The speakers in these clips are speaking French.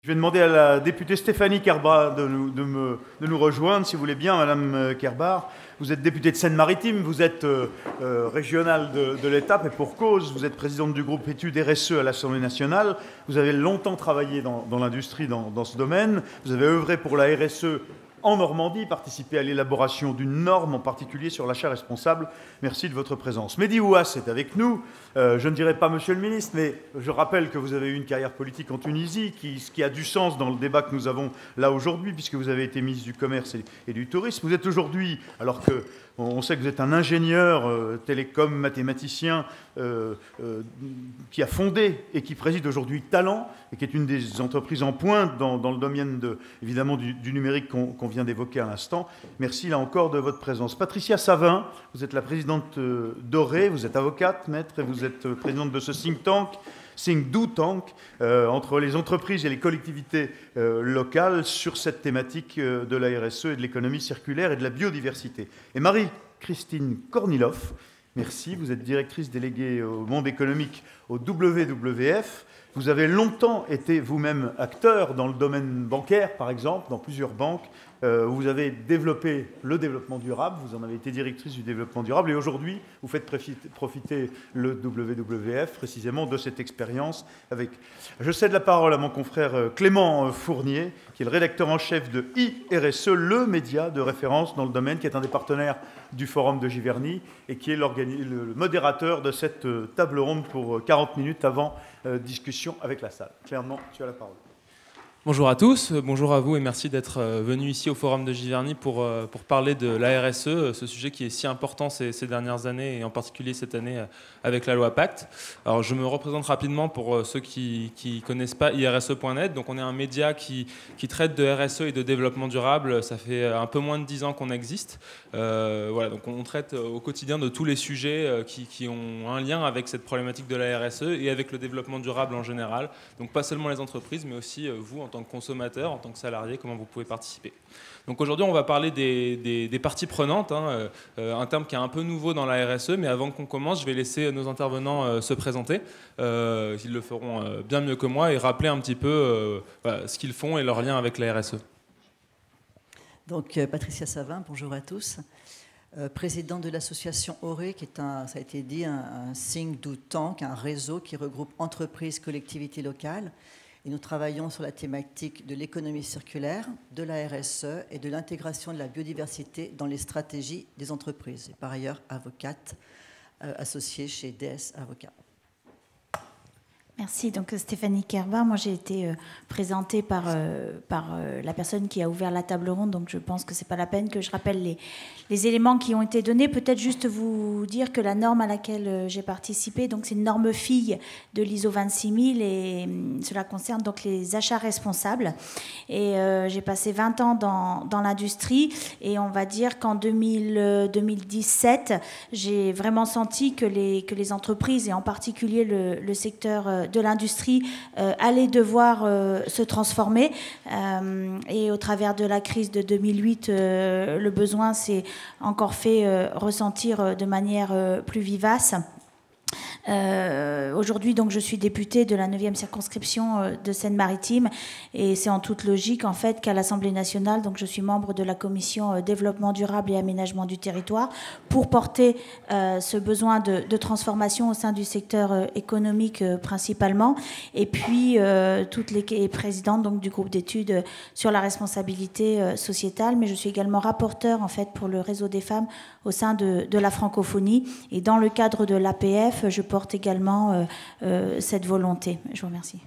Je vais demander à la députée Stéphanie Kerbar de nous rejoindre, si vous voulez bien, Madame Kerbar. Vous êtes députée de Seine-Maritime, vous êtes régionale de l'étape, et pour cause, vous êtes présidente du groupe études RSE à l'Assemblée nationale. Vous avez longtemps travaillé dans l'industrie, dans ce domaine. Vous avez œuvré pour la RSE en Normandie, participé à l'élaboration d'une norme, en particulier sur l'achat responsable. Merci de votre présence. Mehdi Ouass est avec nous. Je ne dirai pas Monsieur le ministre, mais je rappelle que vous avez eu une carrière politique en Tunisie, ce qui a du sens dans le débat que nous avons là aujourd'hui, puisque vous avez été ministre du Commerce et du Tourisme. Vous êtes aujourd'hui, alors que on sait que vous êtes un ingénieur télécom, mathématicien, qui a fondé et qui préside aujourd'hui Talent, et qui est une des entreprises en pointe dans le domaine évidemment du numérique qu'on vient d'évoquer à l'instant. Merci là encore de votre présence. Patricia Savin, vous êtes la présidente d'Oré, vous êtes avocate, maître, et vous êtes présidente de ce think tank, Think Do Tank, entre les entreprises et les collectivités locales sur cette thématique de la RSE et de l'économie circulaire et de la biodiversité. Et Marie-Christine Kornilov, merci, vous êtes directrice déléguée au monde économique au WWF. Vous avez longtemps été vous-même acteur dans le domaine bancaire, par exemple, dans plusieurs banques. Vous avez développé le développement durable, vous en avez été directrice du développement durable, et aujourd'hui, vous faites profiter le WWF précisément de cette expérience. Je cède la parole à mon confrère Clément Fournier, qui est le rédacteur en chef de IRSE, le média de référence dans le domaine, qui est un des partenaires du Forum de Giverny, et qui est le modérateur de cette table ronde pour 40 minutes avant discussion avec la salle. Clairement, tu as la parole. Bonjour à tous, bonjour à vous et merci d'être venus ici au Forum de Giverny pour parler de la RSE, ce sujet qui est si important ces dernières années et en particulier cette année avec la loi Pacte. Alors je me représente rapidement pour ceux qui ne connaissent pas IRSE.net. Donc on est un média qui traite de RSE et de développement durable. Ça fait un peu moins de 10 ans qu'on existe. Voilà, donc on traite au quotidien de tous les sujets qui ont un lien avec cette problématique de la RSE et avec le développement durable en général. Donc pas seulement les entreprises mais aussi vous en tant que consommateur, en tant que salarié, comment vous pouvez participer. Donc aujourd'hui, on va parler des parties prenantes, un terme qui est un peu nouveau dans la RSE, mais avant qu'on commence, je vais laisser nos intervenants se présenter. Ils le feront bien mieux que moi et rappeler un petit peu ce qu'ils font et leur lien avec la RSE. Donc Patricia Savin, bonjour à tous. Présidente de l'association Oré, qui est ça a été dit, un think do tank, un réseau qui regroupe entreprises, collectivités locales. Et nous travaillons sur la thématique de l'économie circulaire, de la RSE et de l'intégration de la biodiversité dans les stratégies des entreprises. Et par ailleurs, avocate associée chez DS Avocats. Merci. Donc Stéphanie Kerbar, moi j'ai été présentée par la personne qui a ouvert la table ronde, donc je pense que c'est pas la peine que je rappelle les éléments qui ont été donnés. Peut-être juste vous dire que la norme à laquelle j'ai participé, donc c'est une norme fille de l'ISO 26000 et cela concerne donc les achats responsables. Et j'ai passé 20 ans dans l'industrie et on va dire qu'en 2017, j'ai vraiment senti que les entreprises et en particulier le secteur de l'industrie allait devoir se transformer et au travers de la crise de 2008 le besoin s'est encore fait ressentir de manière plus vivace. Aujourd'hui, donc, je suis députée de la 9e circonscription de Seine-Maritime et c'est en toute logique en fait qu'à l'Assemblée nationale, donc, je suis membre de la commission développement durable et aménagement du territoire pour porter ce besoin de transformation au sein du secteur économique principalement et puis toutes les présidentes donc, du groupe d'études sur la responsabilité sociétale, mais je suis également rapporteure en fait pour le réseau des femmes au sein de la francophonie et dans le cadre de l'APF, je porte également cette volonté. Je vous remercie.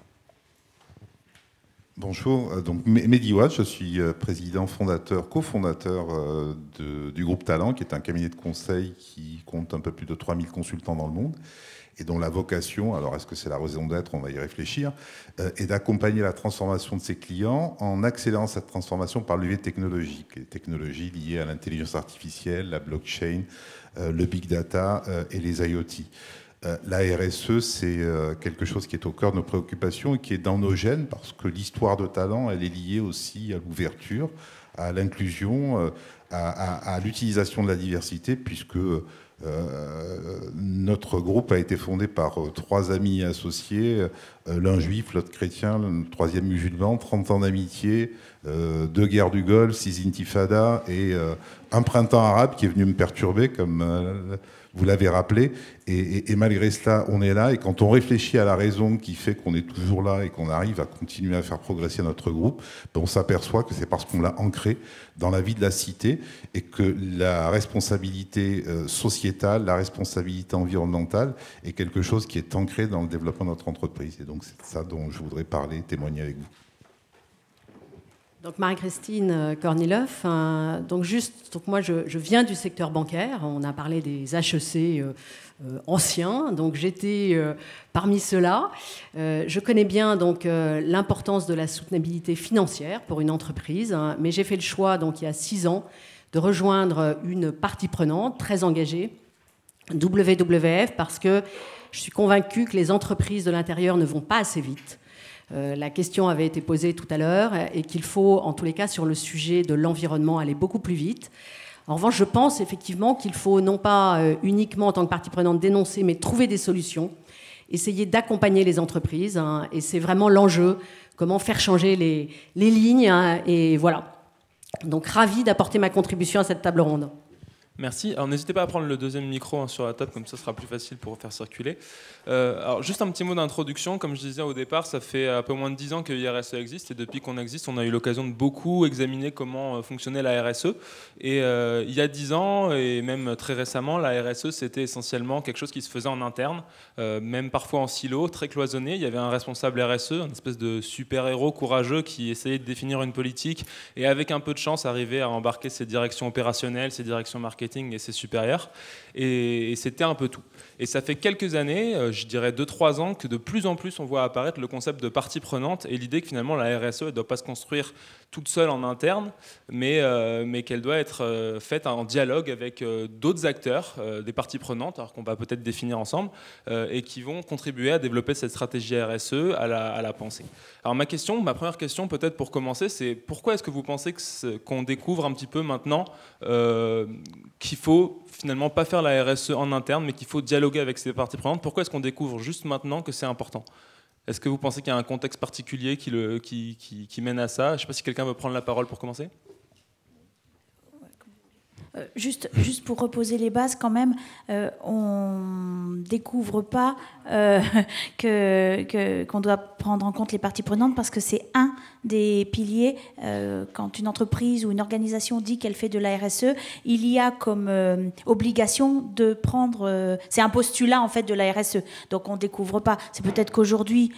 Bonjour, donc Mehdi Ouass, je suis président fondateur, cofondateur du groupe Talent, qui est un cabinet de conseil qui compte un peu plus de 3000 consultants dans le monde et dont la vocation, alors est-ce que c'est la raison d'être, on va y réfléchir, est d'accompagner la transformation de ses clients en accélérant cette transformation par le levier technologique, les technologies liées à l'intelligence artificielle, la blockchain, le big data et les IoT. La RSE, c'est quelque chose qui est au cœur de nos préoccupations et qui est dans nos gènes parce que l'histoire de Talent, elle est liée aussi à l'ouverture, à l'inclusion, à l'utilisation de la diversité, puisque notre groupe a été fondé par 3 amis associés l'un juif, l'autre chrétien, le troisième musulman, 30 ans d'amitié, 2 guerres du Golfe, 6 intifadas et un printemps arabe qui est venu me perturber, comme vous l'avez rappelé. Et malgré cela, on est là. Et quand on réfléchit à la raison qui fait qu'on est toujours là et qu'on arrive à continuer à faire progresser notre groupe, on s'aperçoit que c'est parce qu'on l'a ancré dans la vie de la cité et que la responsabilité sociétale, la responsabilité environnementale est quelque chose qui est ancré dans le développement de notre entreprise. Et donc c'est ça dont je voudrais parler, témoigner avec vous. Donc Marie-Christine Korniloff, donc moi je viens du secteur bancaire, on a parlé des HEC anciens, donc j'étais parmi ceux-là. Je connais bien donc l'importance de la soutenabilité financière pour une entreprise, mais j'ai fait le choix donc il y a 6 ans de rejoindre une partie prenante très engagée, WWF, parce que je suis convaincue que les entreprises de l'intérieur ne vont pas assez vite. La question avait été posée tout à l'heure et qu'il faut, en tous les cas, sur le sujet de l'environnement, aller beaucoup plus vite. En revanche, je pense effectivement qu'il faut non pas uniquement en tant que partie prenante dénoncer, mais trouver des solutions, essayer d'accompagner les entreprises. Et c'est vraiment l'enjeu, comment faire changer les lignes. Et voilà. Donc, ravi d'apporter ma contribution à cette table ronde. Merci. Alors n'hésitez pas à prendre le deuxième micro sur la table, comme ça sera plus facile pour faire circuler. Alors juste un petit mot d'introduction. Comme je disais au départ, ça fait un peu moins de 10 ans que l'IRSE existe, et depuis qu'on existe, on a eu l'occasion de beaucoup examiner comment fonctionnait la RSE. Et il y a 10 ans, et même très récemment, la RSE c'était essentiellement quelque chose qui se faisait en interne, même parfois en silo, très cloisonné. Il y avait un responsable RSE, une espèce de super-héros courageux qui essayait de définir une politique et avec un peu de chance arrivait à embarquer ses directions opérationnelles, ses directions marketing et ses supérieurs, et c'était un peu tout. Et ça fait quelques années, je dirais 2-3 ans, que de plus en plus on voit apparaître le concept de partie prenante et l'idée que finalement la RSE ne doit pas se construire toute seule en interne, mais qu'elle doit être faite en dialogue avec d'autres acteurs, des parties prenantes, alors qu'on va peut-être définir ensemble, et qui vont contribuer à développer cette stratégie RSE, à la pensée. Alors ma première question peut-être pour commencer, c'est pourquoi est-ce que vous pensez qu'on découvre un petit peu maintenant qu'il faut finalement pas faire la RSE en interne, mais qu'il faut dialoguer avec ces parties prenantes? Pourquoi est-ce qu'on découvre juste maintenant que c'est important? Est-ce que vous pensez qu'il y a un contexte particulier qui mène à ça? Je ne sais pas si quelqu'un veut prendre la parole pour commencer. Juste pour reposer les bases quand même, on ne découvre pas qu'on doit prendre en compte les parties prenantes parce que c'est un des piliers. Quand une entreprise ou une organisation dit qu'elle fait de la RSE, il y a comme obligation de prendre... c'est un postulat en fait de la RSE, donc on ne découvre pas. C'est peut-être qu'aujourd'hui...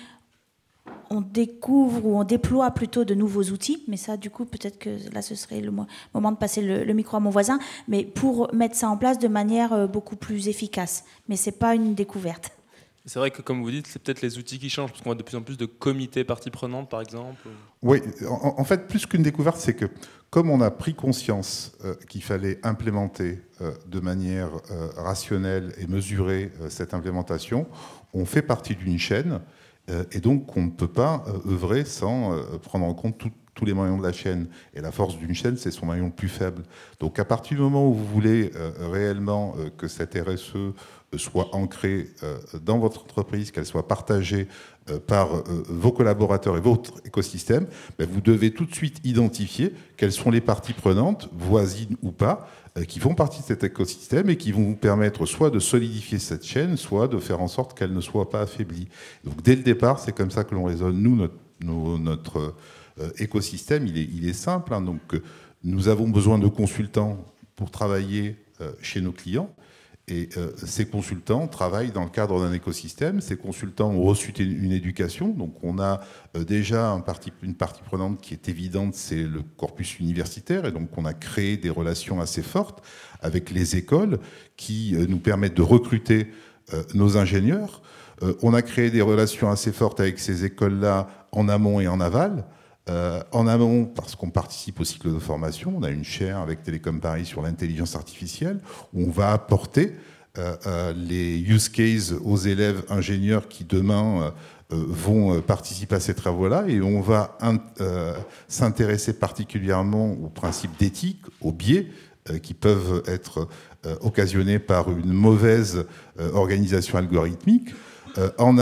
on découvre ou on déploie plutôt de nouveaux outils, mais ça, du coup, peut-être que là, ce serait le moment de passer le micro à mon voisin, mais pour mettre ça en place de manière beaucoup plus efficace. Mais ce n'est pas une découverte. C'est vrai que, comme vous dites, c'est peut-être les outils qui changent, parce qu'on a de plus en plus de comités parties prenantes, par exemple. Oui, en fait, plus qu'une découverte, c'est que comme on a pris conscience qu'il fallait implémenter de manière rationnelle et mesurer cette implémentation, on fait partie d'une chaîne. Et donc, on ne peut pas œuvrer sans prendre en compte tous les maillons de la chaîne. Et la force d'une chaîne, c'est son maillon le plus faible. Donc, à partir du moment où vous voulez réellement que cette RSE soit ancrée dans votre entreprise, qu'elle soit partagée par vos collaborateurs et votre écosystème, vous devez tout de suite identifier quelles sont les parties prenantes, voisines ou pas, qui font partie de cet écosystème et qui vont vous permettre soit de solidifier cette chaîne, soit de faire en sorte qu'elle ne soit pas affaiblie. Donc dès le départ, c'est comme ça que l'on raisonne. Nous, notre écosystème, il est simple. Donc nous avons besoin de consultants pour travailler chez nos clients. Et ces consultants travaillent dans le cadre d'un écosystème. Ces consultants ont reçu une éducation. Donc on a déjà une partie prenante qui est évidente, c'est le corpus universitaire. Et donc on a créé des relations assez fortes avec les écoles qui nous permettent de recruter nos ingénieurs. On a créé des relations assez fortes avec ces écoles-là en amont et en aval. En amont, parce qu'on participe au cycle de formation, on a une chaire avec Télécom Paris sur l'intelligence artificielle, où on va apporter les use cases aux élèves ingénieurs qui demain vont participer à ces travaux-là, et on va s'intéresser particulièrement aux principes d'éthique, aux biais qui peuvent être occasionnés par une mauvaise organisation algorithmique. En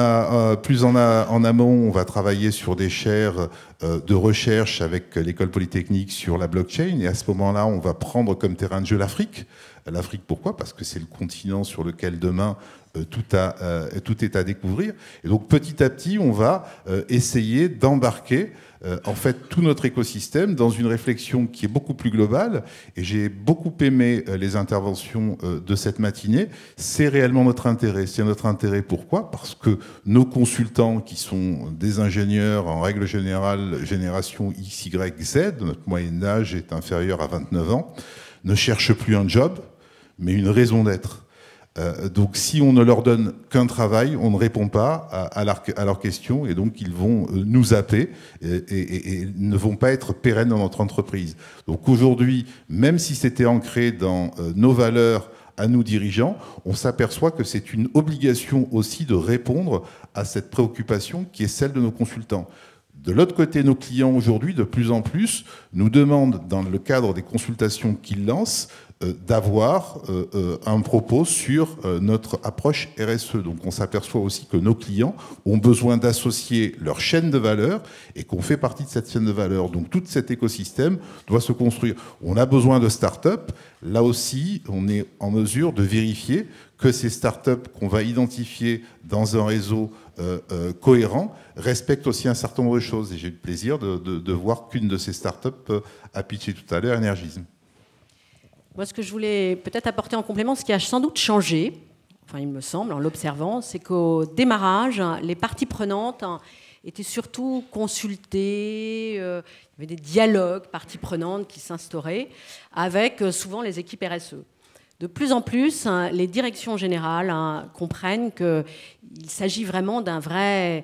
amont, on va travailler sur des chaires de recherche avec l'école polytechnique sur la blockchain. Et à ce moment-là, on va prendre comme terrain de jeu l'Afrique. L'Afrique, pourquoi ? Parce que c'est le continent sur lequel demain tout est à découvrir. Et donc petit à petit, on va essayer d'embarquer en fait tout notre écosystème dans une réflexion qui est beaucoup plus globale. Et j'ai beaucoup aimé les interventions de cette matinée. C'est réellement notre intérêt. C'est notre intérêt pourquoi ? Parce que nos consultants, qui sont des ingénieurs en règle générale, génération X, Y, Z, notre moyenne d'âge est inférieur à 29 ans, ne cherchent plus un job, mais une raison d'être. Donc si on ne leur donne qu'un travail, on ne répond pas à leurs questions, et donc ils vont nous zapper et ne vont pas être pérennes dans notre entreprise. Donc aujourd'hui, même si c'était ancré dans nos valeurs à nous dirigeants, on s'aperçoit que c'est une obligation aussi de répondre à cette préoccupation qui est celle de nos consultants. De l'autre côté, nos clients aujourd'hui, de plus en plus, nous demandent, dans le cadre des consultations qu'ils lancent, d'avoir un propos sur notre approche RSE. Donc on s'aperçoit aussi que nos clients ont besoin d'associer leur chaîne de valeur et qu'on fait partie de cette chaîne de valeur. Donc tout cet écosystème doit se construire. On a besoin de start-up. Là aussi, on est en mesure de vérifier que ces start-up qu'on va identifier dans un réseau cohérent respectent aussi un certain nombre de choses. Et j'ai eu le plaisir de voir qu'une de ces start-up a pitché tout à l'heure, Energism. Moi, ce que je voulais peut-être apporter en complément, ce qui a sans doute changé, enfin il me semble, en l'observant, c'est qu'au démarrage, les parties prenantes étaient surtout consultées, il y avait des dialogues parties prenantes qui s'instauraient avec souvent les équipes RSE. De plus en plus, les directions générales comprennent qu'il s'agit vraiment d'un vrai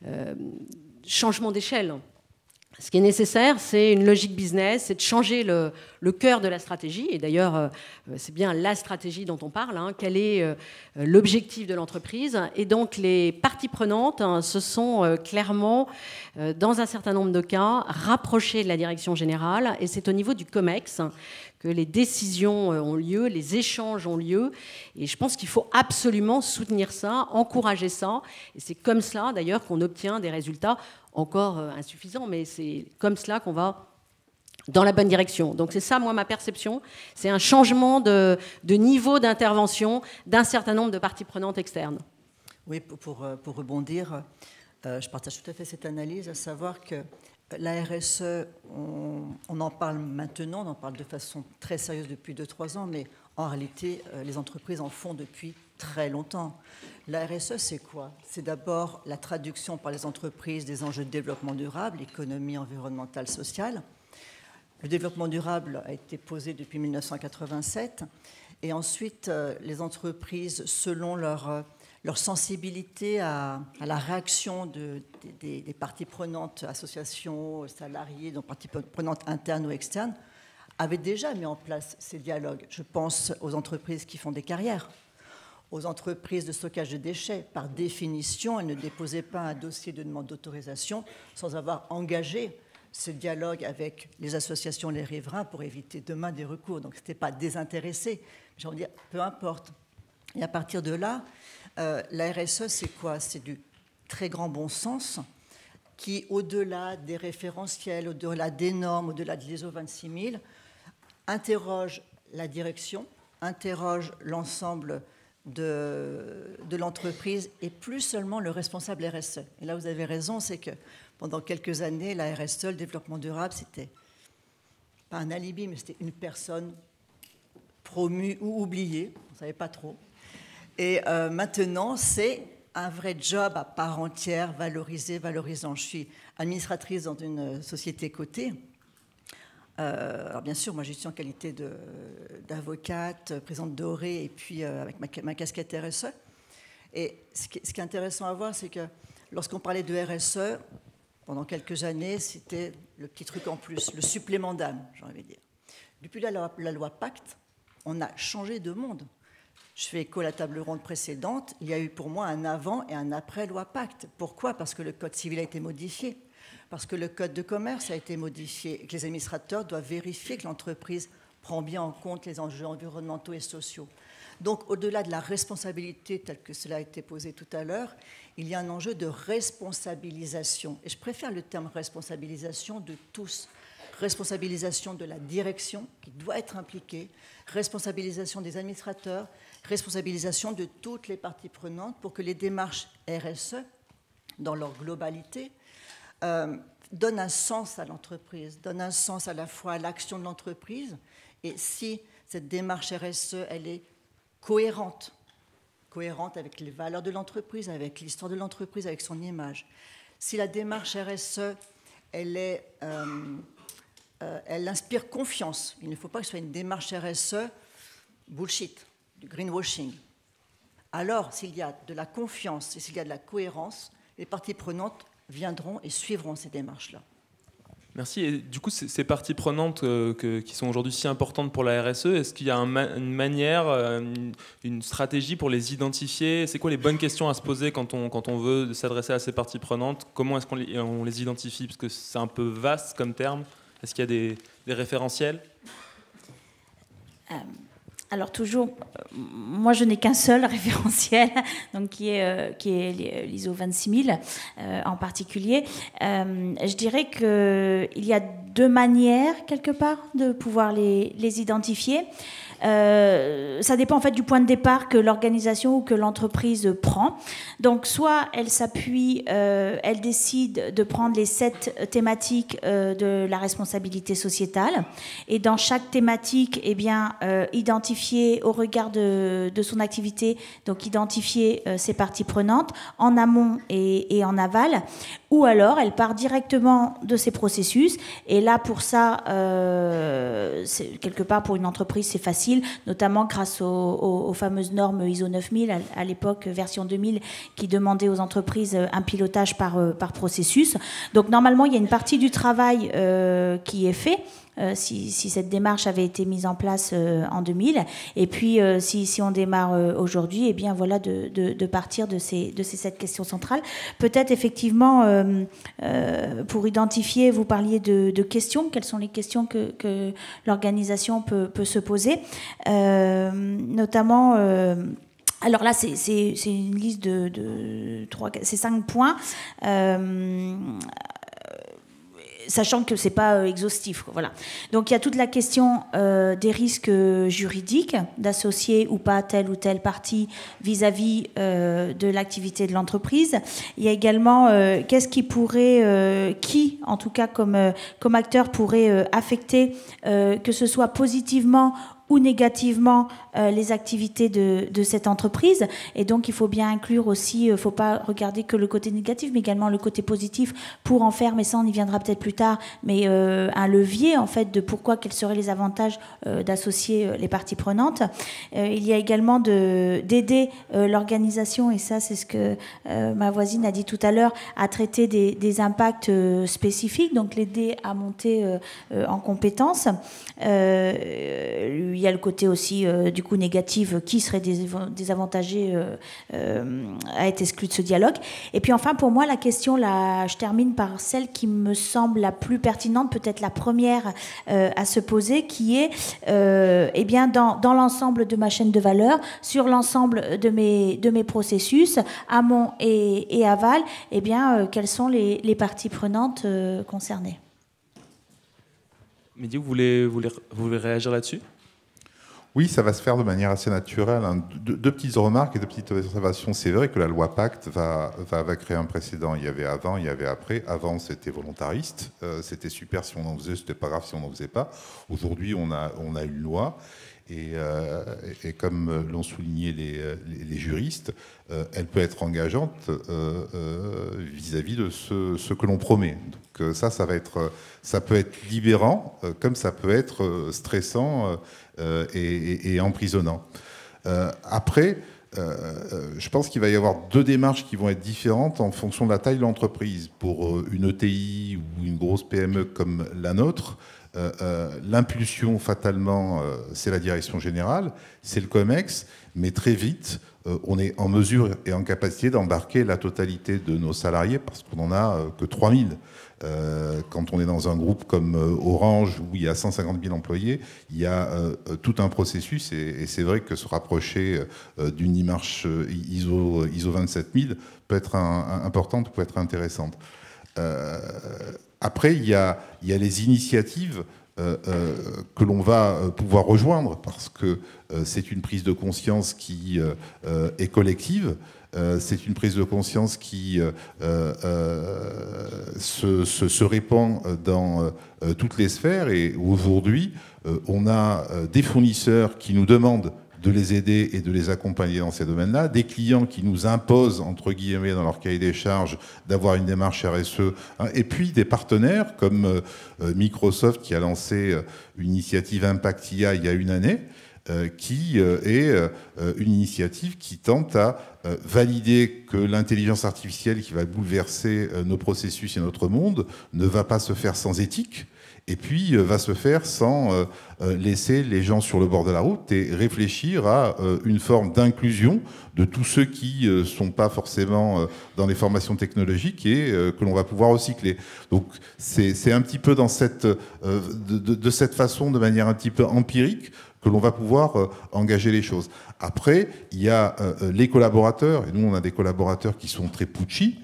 changement d'échelle. Ce qui est nécessaire, c'est une logique business, c'est de changer le cœur de la stratégie. Et d'ailleurs, c'est bien la stratégie dont on parle. Quel est l'objectif de l'entreprise ? Et donc, les parties prenantes se sont clairement, dans un certain nombre de cas, rapprochées de la direction générale. Et c'est au niveau du COMEX que les décisions ont lieu, les échanges ont lieu. Et je pense qu'il faut absolument soutenir ça, encourager ça. Et c'est comme cela, d'ailleurs, qu'on obtient des résultats encore insuffisants, mais c'est comme cela qu'on va dans la bonne direction. Donc c'est ça, moi, ma perception. C'est un changement de niveau d'intervention d'un certain nombre de parties prenantes externes. Oui, pour rebondir, je partage tout à fait cette analyse, à savoir que la RSE, on en parle maintenant, on en parle de façon très sérieuse depuis 2-3 ans, mais en réalité, les entreprises en font depuis très longtemps. La RSE, c'est quoi ? C'est d'abord la traduction par les entreprises des enjeux de développement durable, économie environnementale, sociale. Le développement durable a été posé depuis 1987, et ensuite, les entreprises, selon leur sensibilité à la réaction des parties prenantes, associations, salariés, donc parties prenantes internes ou externes, avaient déjà mis en place ces dialogues. Je pense aux entreprises qui font des carrières, aux entreprises de stockage de déchets. Par définition, elles ne déposaient pas un dossier de demande d'autorisation sans avoir engagé ce dialogue avec les associations, les riverains, pour éviter demain des recours. Donc, ce n'était pas désintéressé. J'ai envie de dire, peu importe. Et à partir de là, la RSE, c'est quoi ? C'est du très grand bon sens qui, au-delà des référentiels, au-delà des normes, au-delà de l'ISO 26000, interroge la direction, interroge l'ensemble de l'entreprise et plus seulement le responsable RSE. Et là, vous avez raison, c'est que pendant quelques années, la RSE, le développement durable, c'était pas un alibi, mais c'était une personne promue ou oubliée, on ne savait pas trop. Et maintenant, c'est un vrai job à part entière, valorisant. Je suis administratrice dans une société cotée. Alors bien sûr, moi je suis en qualité d'avocate, présidente d'Oré, et puis avec ma casquette RSE. Et ce qui est intéressant à voir, c'est que lorsqu'on parlait de RSE, pendant quelques années, c'était le petit truc en plus, le supplément d'âme, j'ai envie de dire. Depuis la loi Pacte, on a changé de monde. Je fais écho à la table ronde précédente. Il y a eu pour moi un avant et un après loi Pacte. Pourquoi ? Parce que le Code civil a été modifié. Parce que le Code de commerce a été modifié et que les administrateurs doivent vérifier que l'entreprise prend bien en compte les enjeux environnementaux et sociaux. Donc, au-delà de la responsabilité telle que cela a été posé tout à l'heure, il y a un enjeu de responsabilisation. Et je préfère le terme responsabilisation de tous. Responsabilisation de la direction qui doit être impliquée, responsabilisation des administrateurs, responsabilisation de toutes les parties prenantes pour que les démarches RSE, dans leur globalité, donnent un sens à l'entreprise, donnent un sens à la fois à l'action de l'entreprise. Et si cette démarche RSE, elle est cohérente avec les valeurs de l'entreprise, avec l'histoire de l'entreprise, avec son image. Si la démarche RSE, elle inspire confiance. Il ne faut pas que ce soit une démarche RSE bullshit, du greenwashing. Alors, s'il y a de la confiance et s'il y a de la cohérence, les parties prenantes viendront et suivront ces démarches-là. Merci. Et du coup, ces parties prenantes qui sont aujourd'hui si importantes pour la RSE, est-ce qu'il y a une manière, une stratégie pour les identifier? C'est quoi les bonnes questions à se poser quand on veut s'adresser à ces parties prenantes? Comment est-ce qu'on les identifie? Parce que c'est un peu vaste comme terme. Est-ce qu'il y a des référentiels? Alors toujours, moi je n'ai qu'un seul référentiel, donc qui est l'ISO 26000 en particulier. Je dirais qu'il y a deux manières quelque part de pouvoir les identifier. Ça dépend en fait du point de départ que l'organisation ou que l'entreprise prend. Donc soit elle s'appuie, elle décide de prendre les 7 thématiques de la responsabilité sociétale, et dans chaque thématique, eh bien, identifier au regard de son activité, donc identifier ses parties prenantes en amont et en aval, ou alors elle part directement de ses processus, et là pour ça, quelque part pour une entreprise c'est facile, notamment grâce aux fameuses normes ISO 9000, à l'époque version 2000, qui demandaient aux entreprises un pilotage par processus. Donc normalement, il y a une partie du travail qui est fait, si cette démarche avait été mise en place en 2000. Et puis, si on démarre aujourd'hui, eh bien voilà, de partir de ces 7 questions centrales. Peut-être effectivement, pour identifier, vous parliez de questions. Quelles sont les questions que l'organisation peut se poser, notamment... alors là, c'est une liste de 5 points. Sachant que c'est pas exhaustif, voilà. Donc il y a toute la question des risques juridiques d'associer ou pas telle ou telle partie vis-à-vis de l'activité de l'entreprise. Il y a également qu'est-ce qui pourrait, en tout cas comme acteur pourrait affecter, que ce soit positivement ou négativement les activités de cette entreprise. Et donc, il faut bien inclure aussi, il ne faut pas regarder que le côté négatif, mais également le côté positif pour en faire, mais ça, on y viendra peut-être plus tard, mais un levier, en fait, de pourquoi, quels seraient les avantages d'associer les parties prenantes. Il y a également d'aider l'organisation, et ça, c'est ce que ma voisine a dit tout à l'heure, à traiter des impacts spécifiques, donc l'aider à monter en compétences. Il y a le côté aussi du coup négatif, qui serait désavantagé à être exclu de ce dialogue. Et puis enfin, pour moi, la question, là, je termine par celle qui me semble la plus pertinente, peut-être la première à se poser, qui est eh bien, dans l'ensemble de ma chaîne de valeur, sur l'ensemble de mes processus, amont et aval, eh bien, quelles sont les parties prenantes concernées. Mehdi, vous voulez réagir là-dessus? Oui, ça va se faire de manière assez naturelle. Deux petites remarques et deux petites observations. C'est vrai que la loi Pacte va créer un précédent. Il y avait avant, il y avait après. Avant, c'était volontariste. C'était super si on en faisait, c'était pas grave si on n'en faisait pas. Aujourd'hui, on a une loi. Et comme l'ont souligné les juristes, elle peut être engageante vis-à-vis de ce que l'on promet. Donc ça peut être libérant, comme ça peut être stressant et emprisonnant. Après, je pense qu'il va y avoir deux démarches qui vont être différentes en fonction de la taille de l'entreprise. Pour une ETI ou une grosse PME comme la nôtre, l'impulsion, fatalement, c'est la direction générale, c'est le COMEX, mais très vite, on est en mesure et en capacité d'embarquer la totalité de nos salariés, parce qu'on n'en a que 3000. Quand on est dans un groupe comme Orange, où il y a 150 000 employés, il y a tout un processus, et c'est vrai que se rapprocher d'une démarche ISO 27000 peut être importante, peut être intéressante. Après, il y a les initiatives que l'on va pouvoir rejoindre, parce que c'est une prise de conscience qui est collective. C'est une prise de conscience qui se répand dans toutes les sphères. Et aujourd'hui, on a des fournisseurs qui nous demandent de les aider et de les accompagner dans ces domaines-là, des clients qui nous imposent, entre guillemets, dans leur cahier des charges, d'avoir une démarche RSE, hein, et puis des partenaires comme Microsoft qui a lancé une initiative Impact IA il y a une année, qui est une initiative qui tente à valider que l'intelligence artificielle qui va bouleverser nos processus et notre monde ne va pas se faire sans éthique, et puis va se faire sans laisser les gens sur le bord de la route, et réfléchir à une forme d'inclusion de tous ceux qui ne sont pas forcément dans les formations technologiques et que l'on va pouvoir recycler. Donc c'est un petit peu dans de cette façon, de manière un petit peu empirique, que l'on va pouvoir engager les choses. Après, il y a les collaborateurs, et nous on a des collaborateurs qui sont très punchy,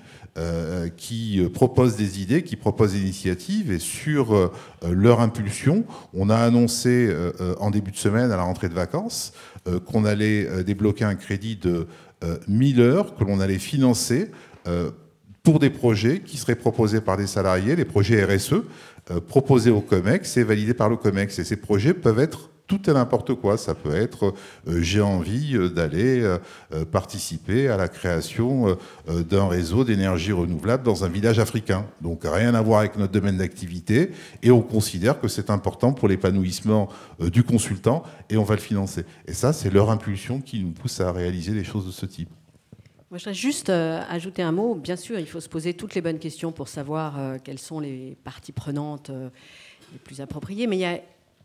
qui proposent des idées, qui proposent des initiatives, et sur leur impulsion, on a annoncé en début de semaine, à la rentrée de vacances, qu'on allait débloquer un crédit de 1000 heures que l'on allait financer pour des projets qui seraient proposés par des salariés, les projets RSE, proposés au COMEX et validés par le COMEX. Et ces projets peuvent être tout et n'importe quoi. Ça peut être j'ai envie d'aller participer à la création d'un réseau d'énergie renouvelable dans un village africain. Donc rien à voir avec notre domaine d'activité, et on considère que c'est important pour l'épanouissement du consultant, et on va le financer. Et ça, c'est leur impulsion qui nous pousse à réaliser des choses de ce type. Moi, je voudrais juste ajouter un mot. Bien sûr, il faut se poser toutes les bonnes questions pour savoir quelles sont les parties prenantes les plus appropriées, mais il y a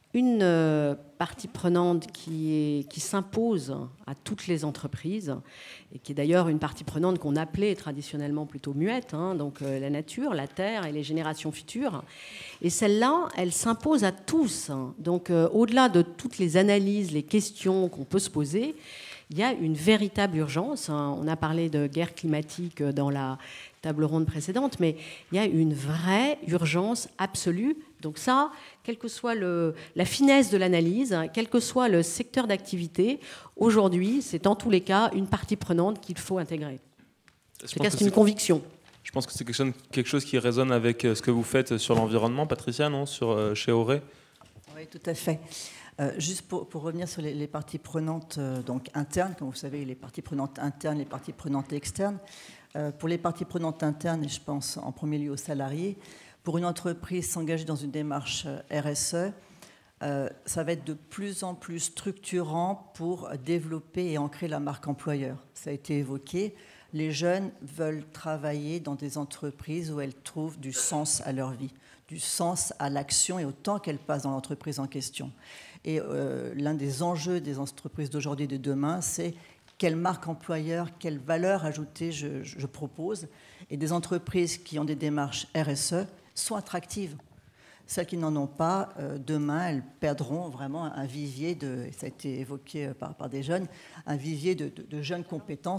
une partie prenante qui s'impose à toutes les entreprises, et qui est d'ailleurs une partie prenante qu'on appelait traditionnellement plutôt muette, hein, donc la nature, la terre et les générations futures. Et celle-là, elle s'impose à tous. Donc au-delà de toutes les analyses, les questions qu'on peut se poser, il y a une véritable urgence. On a parlé de guerre climatique dans la table ronde précédente, mais il y a une vraie urgence absolue. Donc ça, quelle que soit la finesse de l'analyse, quel que soit le secteur d'activité, aujourd'hui, c'est en tous les cas une partie prenante qu'il faut intégrer. C'est une conviction. Je pense que c'est quelque chose qui résonne avec ce que vous faites sur l'environnement, Patricia, non, chez Auré? Oui, tout à fait. Juste pour revenir sur les parties prenantes donc internes, comme vous savez, les parties prenantes internes, les parties prenantes externes. Pour les parties prenantes internes, et je pense en premier lieu aux salariés, pour une entreprise s'engager dans une démarche RSE, ça va être de plus en plus structurant pour développer et ancrer la marque employeur. Ça a été évoqué. Les jeunes veulent travailler dans des entreprises où elles trouvent du sens à leur vie, du sens à l'action et au temps qu'elles passent dans l'entreprise en question. Et l'un des enjeux des entreprises d'aujourd'hui et de demain, c'est quelle marque employeur, quelle valeur ajoutée je propose. Et des entreprises qui ont des démarches RSE sont attractives. Celles qui n'en ont pas, demain, elles perdront vraiment un vivier, ça a été évoqué par des jeunes, un vivier de jeunes compétents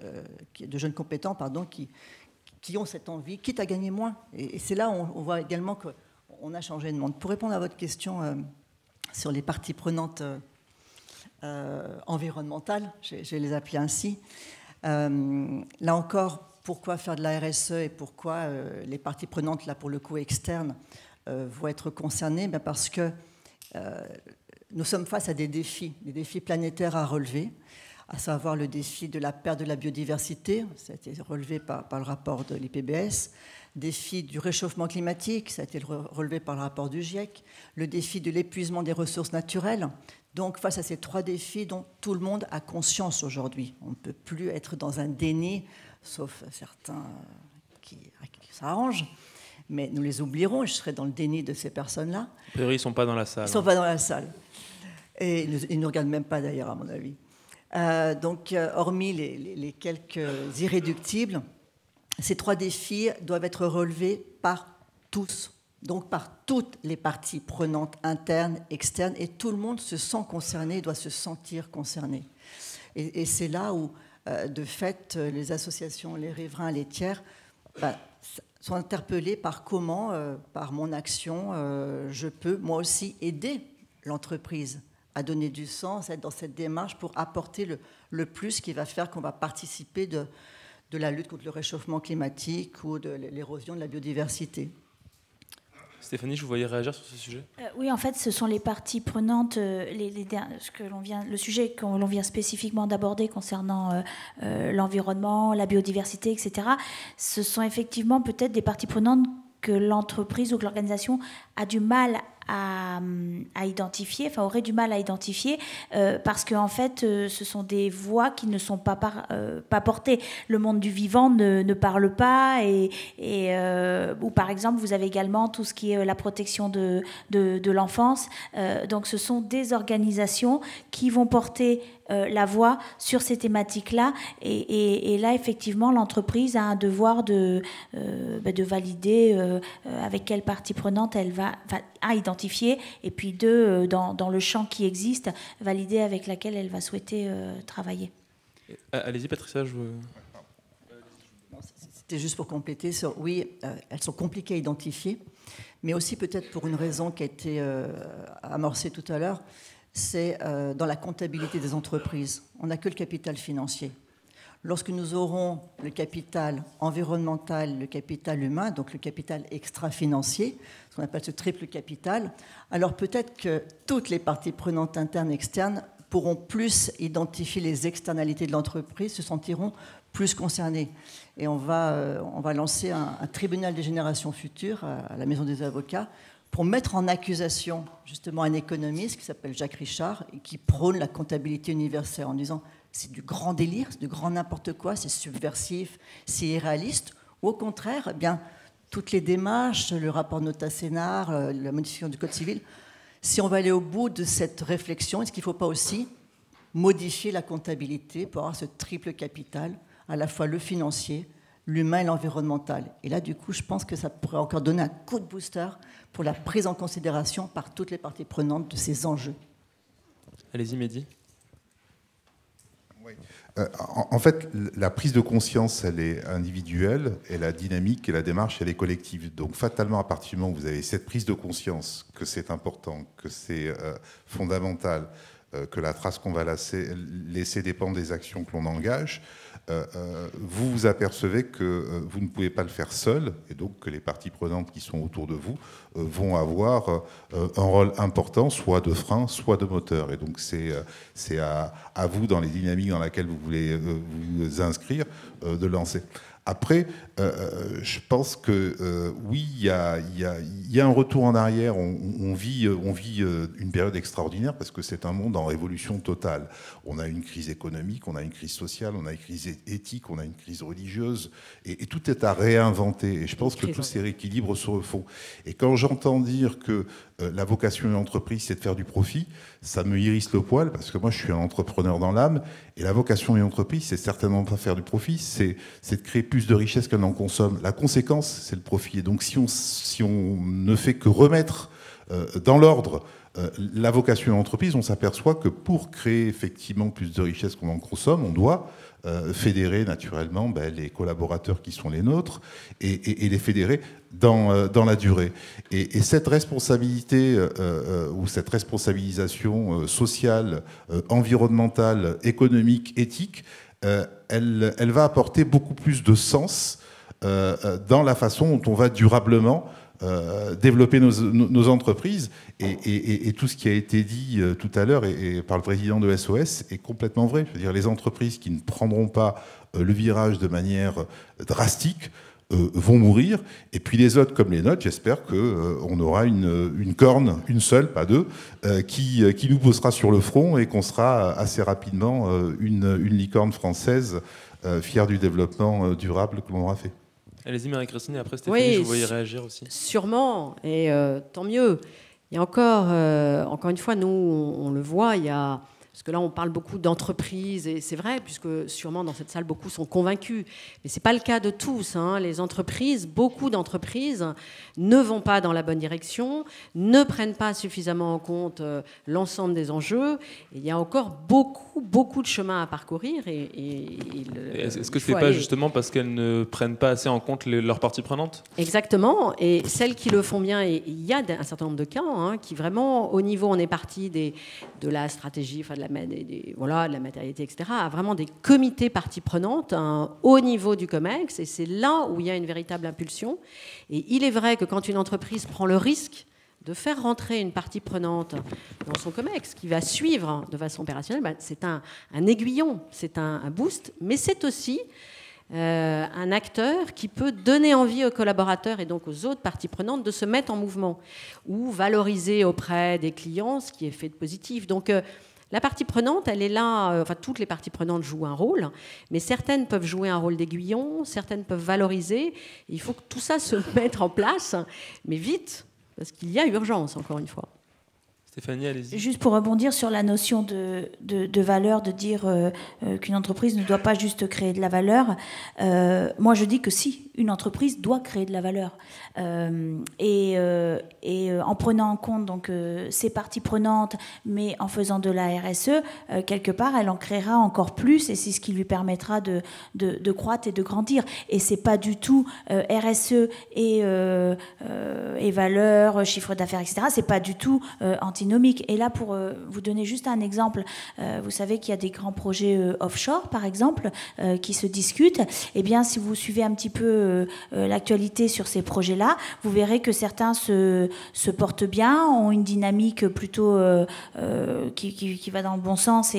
qui ont cette envie, quitte à gagner moins. Et c'est là où on voit également qu'on a changé de monde. Pour répondre à votre question sur les parties prenantes environnementales, je vais les appeler ainsi, là encore, pourquoi faire de la RSE et pourquoi les parties prenantes, là pour le coup externes, vont être concernées? Parce que nous sommes face à des défis planétaires à relever, à savoir le défi de la perte de la biodiversité, ça a été relevé par le rapport de l'IPBES, défi du réchauffement climatique, ça a été relevé par le rapport du GIEC, le défi de l'épuisement des ressources naturelles. Donc face à ces trois défis dont tout le monde a conscience aujourd'hui, on ne peut plus être dans un déni, sauf certains qui s'arrangent, mais nous les oublierons, je serai dans le déni de ces personnes-là. A priori, ils ne sont pas dans la salle. Ils ne sont pas dans la salle. Et ils ne nous regardent même pas d'ailleurs, à mon avis. Donc, hormis les quelques irréductibles, ces trois défis doivent être relevés par tous, donc par toutes les parties prenantes internes, externes, et tout le monde se sent concerné, doit se sentir concerné. Et c'est là où, de fait, les associations, les riverains, les tiers, sont interpellés par comment, par mon action, je peux moi aussi aider l'entreprise à donner du sens, à être dans cette démarche pour apporter le plus qui va faire qu'on va participer de la lutte contre le réchauffement climatique ou de l'érosion de la biodiversité. Stéphanie, je vous voyais réagir sur ce sujet. Oui, en fait, ce sont les parties prenantes, le sujet que l'on vient spécifiquement d'aborder concernant l'environnement, la biodiversité, etc. Ce sont effectivement peut-être des parties prenantes que l'entreprise ou que l'organisation a du mal à identifier, enfin aurait du mal à identifier, parce qu'en fait, ce sont des voix qui ne sont pas portées. Le monde du vivant ne parle pas, ou par exemple, vous avez également tout ce qui est la protection de l'enfance. Donc, ce sont des organisations qui vont porter la voix sur ces thématiques-là. Et là, effectivement, l'entreprise a un devoir de valider avec quelle partie prenante elle va identifier, et puis dans le champ qui existe, valider avec laquelle elle va souhaiter travailler. Allez-y, Patricia. C'était juste pour compléter sur, oui, elles sont compliquées à identifier, mais aussi peut-être pour une raison qui a été amorcée tout à l'heure, c'est dans la comptabilité des entreprises. On n'a que le capital financier. Lorsque nous aurons le capital environnemental, le capital humain, donc le capital extra-financier, ce qu'on appelle ce triple capital, alors peut-être que toutes les parties prenantes internes et externes pourront plus identifier les externalités de l'entreprise, se sentiront plus concernées. Et on va lancer un tribunal des générations futures à la Maison des avocats pour mettre en accusation justement un économiste qui s'appelle Jacques Richard et qui prône la comptabilité universelle en disant c'est du grand délire, c'est du grand n'importe quoi, c'est subversif, c'est irréaliste, ou au contraire, eh bien, toutes les démarches, le rapport Nota-Sénard, la modification du Code civil, si on va aller au bout de cette réflexion, est-ce qu'il ne faut pas aussi modifier la comptabilité pour avoir ce triple capital, à la fois le financier, l'humain et l'environnemental? Et là, du coup, je pense que ça pourrait encore donner un coup de booster pour la prise en considération par toutes les parties prenantes de ces enjeux. Allez-y, Mehdi. En fait, la prise de conscience, elle est individuelle, et la dynamique et la démarche, elle est collective. Donc, fatalement, à partir du moment où vous avez cette prise de conscience que c'est important, que c'est fondamental, que la trace qu'on va laisser dépend des actions que l'on engage, vous vous apercevez que vous ne pouvez pas le faire seul, et donc que les parties prenantes qui sont autour de vous vont avoir un rôle important, soit de frein, soit de moteur. Et donc c'est à vous, dans les dynamiques dans lesquelles vous voulez vous inscrire, de lancer. Après, je pense que oui, il y a un retour en arrière. On vit une période extraordinaire parce que c'est un monde en révolution totale. On a une crise économique, on a une crise sociale, on a une crise éthique, on a une crise religieuse, et tout est à réinventer. Et je pense que tous ces rééquilibres se refont. Et quand j'entends dire que la vocation d'une entreprise, c'est de faire du profit, ça me hérisse le poil, parce que moi, je suis un entrepreneur dans l'âme, et la vocation d'une entreprise, c'est certainement pas faire du profit, c'est de créer plus de richesse qu'elle n'en consomme. La conséquence, c'est le profit. Et donc, si on ne fait que remettre dans l'ordre la vocation d'une entreprise, on s'aperçoit que pour créer effectivement plus de richesse qu'on en consomme, on doit fédérer naturellement les collaborateurs qui sont les nôtres et les fédérer dans la durée. Et cette responsabilité ou cette responsabilisation sociale, environnementale, économique, éthique, elle va apporter beaucoup plus de sens dans la façon dont on va durablement développer nos entreprises, et tout ce qui a été dit tout à l'heure et par le président de SOS est complètement vrai. Je veux dire, les entreprises qui ne prendront pas le virage de manière drastique vont mourir, et puis les autres comme les nôtres, j'espère qu'on aura une corne, une seule, pas deux, qui nous posera sur le front, et qu'on sera assez rapidement une licorne française fière du développement durable que l'on aura fait. Allez-y, Marie-Christine, et après Stéphanie, oui, je vous voyais réagir aussi. Sûrement, et tant mieux. Et encore une fois, nous, on le voit, il y a Parce que là, on parle beaucoup d'entreprises, et c'est vrai, puisque sûrement dans cette salle, beaucoup sont convaincus. Mais ce n'est pas le cas de tous. Les entreprises, beaucoup d'entreprises ne vont pas dans la bonne direction, ne prennent pas suffisamment en compte l'ensemble des enjeux. Et il y a encore beaucoup de chemin à parcourir. Est-ce que ce n'est pas justement parce qu'elles ne prennent pas assez en compte leurs parties prenantes ? Exactement. Et celles qui le font bien, et il y a un certain nombre de cas qui vraiment, au niveau, on est parti de la stratégie, enfin de la matérialité, etc., à vraiment des comités parties prenantes, un haut niveau du COMEX, et c'est là où il y a une véritable impulsion. Et il est vrai que quand une entreprise prend le risque de faire rentrer une partie prenante dans son COMEX, qui va suivre de façon opérationnelle, c'est un aiguillon, c'est un boost, mais c'est aussi un acteur qui peut donner envie aux collaborateurs et donc aux autres parties prenantes de se mettre en mouvement ou valoriser auprès des clients ce qui est fait de positif. Donc, la partie prenante, elle est là, toutes les parties prenantes jouent un rôle, mais certaines peuvent jouer un rôle d'aiguillon, certaines peuvent valoriser. Il faut que tout ça se mette en place, mais vite, parce qu'il y a urgence, encore une fois. Stéphanie, allez-y. Juste pour rebondir sur la notion de valeur, de dire qu'une entreprise ne doit pas juste créer de la valeur, moi je dis que si, une entreprise doit créer de la valeur. Et en prenant en compte donc, ces parties prenantes, mais en faisant de la RSE, quelque part, elle en créera encore plus, et c'est ce qui lui permettra de croître et de grandir. Et c'est pas du tout RSE et valeur, chiffre d'affaires, etc. C'est pas du tout antinomique. Et là, pour vous donner juste un exemple, vous savez qu'il y a des grands projets offshore, par exemple, qui se discutent. Eh bien, si vous suivez un petit peu l'actualité sur ces projets-là, vous verrez que certains se portent bien, ont une dynamique plutôt qui va dans le bon sens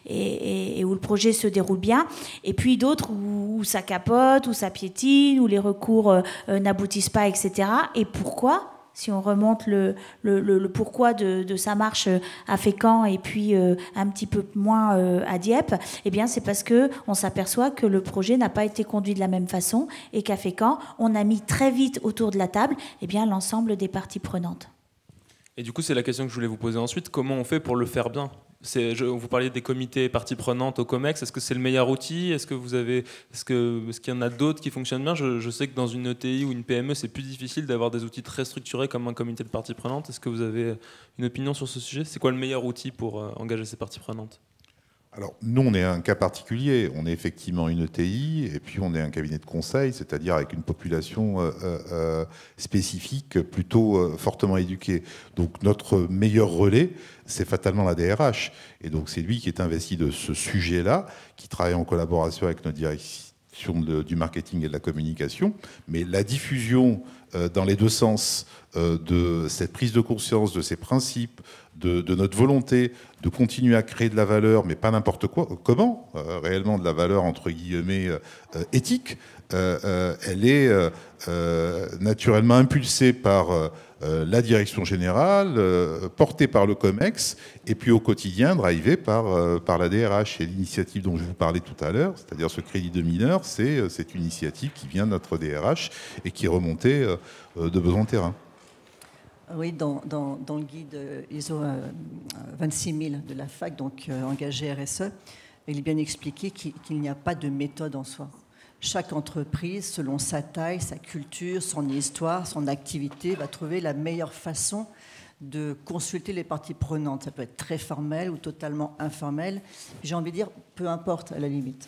et où le projet se déroule bien. Et puis d'autres où ça capote, où ça piétine, où les recours n'aboutissent pas, etc. Et pourquoi ? Si on remonte le pourquoi de sa marche à Fécamp et puis un petit peu moins à Dieppe, eh bien c'est parce qu'on s'aperçoit que le projet n'a pas été conduit de la même façon et qu'à Fécamp, on a mis très vite autour de la table l'ensemble des parties prenantes. Et du coup, c'est la question que je voulais vous poser ensuite. Comment on fait pour le faire bien ? Vous parliez des comités parties prenantes au COMEX. Est-ce que c'est le meilleur outil ? Est-ce qu'il y en a d'autres qui fonctionnent bien ? Je sais que dans une ETI ou une PME, c'est plus difficile d'avoir des outils très structurés comme un comité de parties prenantes. Est-ce que vous avez une opinion sur ce sujet ? C'est quoi le meilleur outil pour engager ces parties prenantes ? Alors, nous, on est un cas particulier. On est effectivement une ETI et puis on est un cabinet de conseil, c'est-à-dire avec une population spécifique, plutôt fortement éduquée. Donc, notre meilleur relais, c'est fatalement la DRH. Et donc, c'est lui qui est investi de ce sujet-là, qui travaille en collaboration avec notre direction du marketing et de la communication. Mais la diffusion dans les deux sens de cette prise de conscience, de ces principes, de notre volonté de continuer à créer de la valeur, mais pas n'importe quoi. Comment réellement de la valeur, entre guillemets, éthique, elle est naturellement impulsée par la direction générale, portée par le COMEX, et puis au quotidien, drivée par la DRH. Et l'initiative dont je vous parlais tout à l'heure, c'est-à-dire ce crédit de mineurs, c'est une initiative qui vient de notre DRH et qui est remontée de besoin de terrain. Oui, dans le guide ISO 26000 de la FAC, donc engagé RSE, il est bien expliqué qu'il n'y a pas de méthode en soi. Chaque entreprise, selon sa taille, sa culture, son histoire, son activité, va trouver la meilleure façon de consulter les parties prenantes. Ça peut être très formel ou totalement informel. J'ai envie de dire, peu importe à la limite.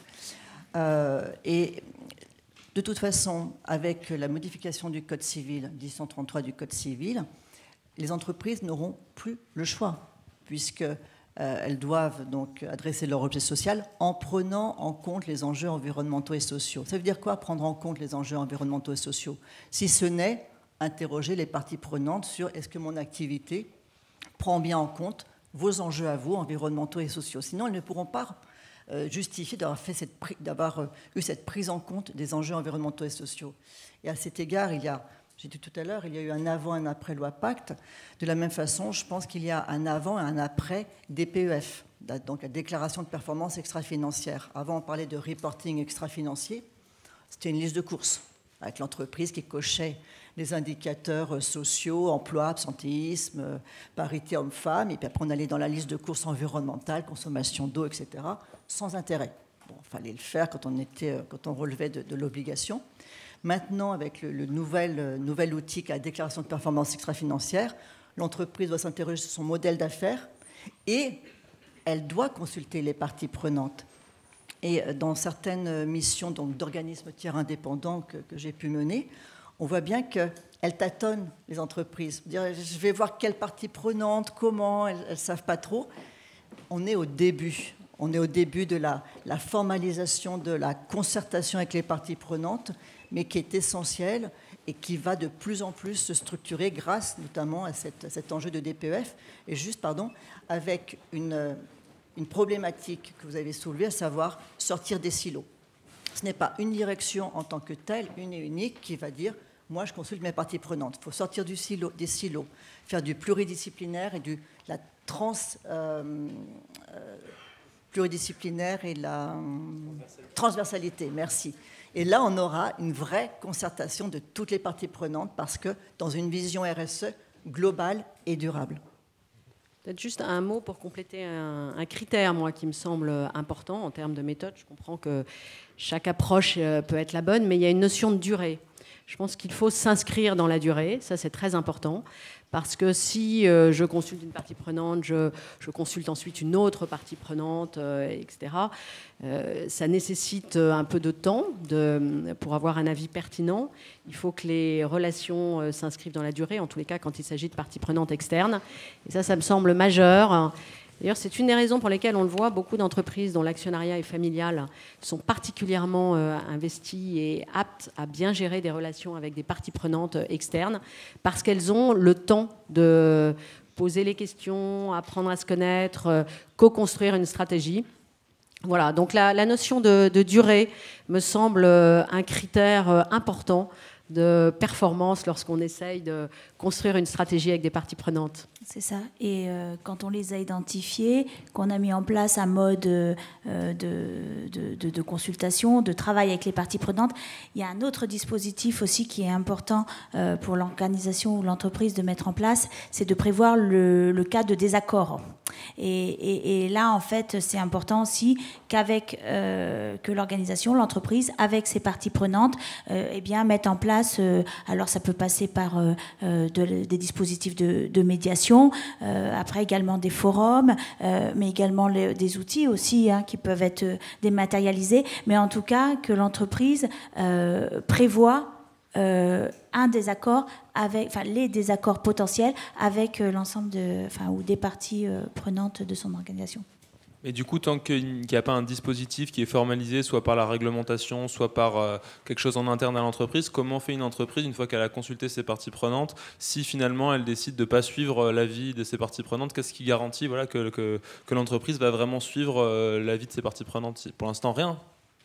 Et de toute façon, avec la modification du Code civil, 1033 du Code civil, les entreprises n'auront plus le choix, puisqu'elles doivent donc adresser leur objet social en prenant en compte les enjeux environnementaux et sociaux. Ça veut dire quoi, prendre en compte les enjeux environnementaux et sociaux ? Si ce n'est interroger les parties prenantes sur est-ce que mon activité prend bien en compte vos enjeux à vous, environnementaux et sociaux. Sinon, elles ne pourront pas justifier d'avoir eu cette prise en compte des enjeux environnementaux et sociaux. Et à cet égard, j'ai dit tout à l'heure, il y a eu un avant et un après loi Pacte. De la même façon, je pense qu'il y a un avant et un après DPEF, donc la déclaration de performance extra-financière. Avant, on parlait de reporting extra-financier. C'était une liste de courses avec l'entreprise qui cochait les indicateurs sociaux, emploi, absentéisme, parité homme-femme, et puis après on allait dans la liste de courses environnementales, consommation d'eau, etc., sans intérêt. Bon, il fallait le faire quand on relevait de l'obligation. Maintenant, avec le nouvel outil qu'est la déclaration de performance extra-financière, l'entreprise doit s'interroger sur son modèle d'affaires et elle doit consulter les parties prenantes. Et dans certaines missions d'organismes tiers indépendants que j'ai pu mener, on voit bien qu'elles tâtonnent, les entreprises. Je vais voir quelle partie prenante, comment, elles ne savent pas trop. On est au début. On est au début de la formalisation de la concertation avec les parties prenantes, mais qui est essentielle et qui va de plus en plus se structurer grâce notamment à cet enjeu de DPEF, et juste, avec une problématique que vous avez soulevée, à savoir sortir des silos. Ce n'est pas une direction en tant que telle, une et unique, qui va dire « moi, je consulte mes parties prenantes ». Il faut sortir des silos, faire du pluridisciplinaire et de la pluridisciplinaire et la transversalité. Merci. Et là, on aura une vraie concertation de toutes les parties prenantes parce que dans une vision RSE globale et durable. Peut-être juste un mot pour compléter un critère, moi, qui me semble important en termes de méthode. Je comprends que chaque approche peut être la bonne, mais il y a une notion de durée. Je pense qu'il faut s'inscrire dans la durée, ça c'est très important, parce que si je consulte une partie prenante, je consulte ensuite une autre partie prenante, etc., ça nécessite un peu de temps pour avoir un avis pertinent. Il faut que les relations s'inscrivent dans la durée, en tous les cas quand il s'agit de parties prenantes externes. Et ça me semble majeur. D'ailleurs, c'est une des raisons pour lesquelles on le voit, beaucoup d'entreprises dont l'actionnariat est familial sont particulièrement investies et aptes à bien gérer des relations avec des parties prenantes externes, parce qu'elles ont le temps de poser les questions, apprendre à se connaître, co-construire une stratégie. Voilà, donc la notion de durée me semble un critère important de performance lorsqu'on essaye de construire une stratégie avec des parties prenantes. C'est ça. Et quand on les a identifiés, qu'on a mis en place un mode de consultation, de travail avec les parties prenantes, il y a un autre dispositif aussi qui est important pour l'organisation ou l'entreprise de mettre en place, c'est de prévoir le cas de désaccord. Et là, en fait, c'est important aussi que l'organisation, l'entreprise, avec ses parties prenantes, eh bien, mette en place, alors ça peut passer par des dispositifs de médiation, après également des forums, mais également des outils aussi qui peuvent être dématérialisés, mais en tout cas que l'entreprise prévoit un désaccord les désaccords potentiels avec l'ensemble ou des parties prenantes de son organisation. Et du coup, tant qu'il n'y a pas un dispositif qui est formalisé, soit par la réglementation, soit par quelque chose en interne à l'entreprise, comment fait une entreprise, une fois qu'elle a consulté ses parties prenantes, si finalement elle décide de ne pas suivre l'avis de ses parties prenantes, qu'est-ce qui garantit que l'entreprise va vraiment suivre l'avis de ses parties prenantes? Pour l'instant, rien.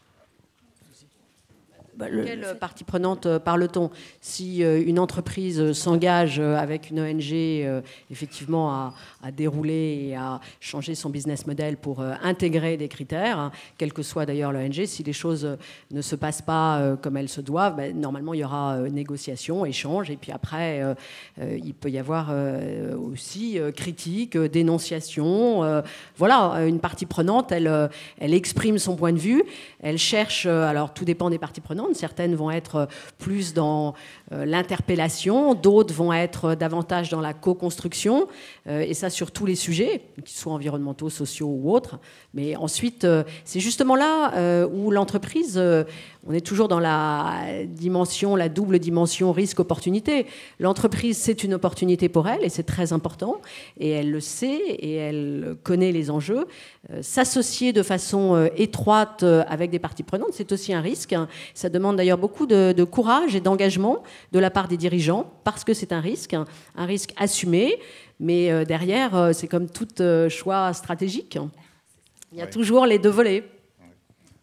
Quelle partie prenante parle-t-on? Si une entreprise s'engage avec une ONG effectivement à dérouler et à changer son business model pour intégrer des critères, quelle que soit d'ailleurs l'ONG, si les choses ne se passent pas comme elles se doivent, normalement il y aura négociation, échange, et puis après il peut y avoir aussi critique, dénonciation. Voilà, une partie prenante, elle exprime son point de vue, elle cherche, alors tout dépend des parties prenantes. Certaines vont être plus dans l'interpellation, d'autres vont être davantage dans la co-construction, et ça sur tous les sujets, qu'ils soient environnementaux, sociaux ou autres. Mais ensuite, c'est justement là où l'entreprise, on est toujours dans la double dimension risque-opportunité. L'entreprise, c'est une opportunité pour elle, et c'est très important, et elle le sait, et elle connaît les enjeux. S'associer de façon étroite avec des parties prenantes, c'est aussi un risque. Ça demande d'ailleurs beaucoup de courage et d'engagement de la part des dirigeants, parce que c'est un risque assumé, mais derrière, c'est comme tout choix stratégique. Il y a toujours les deux volets.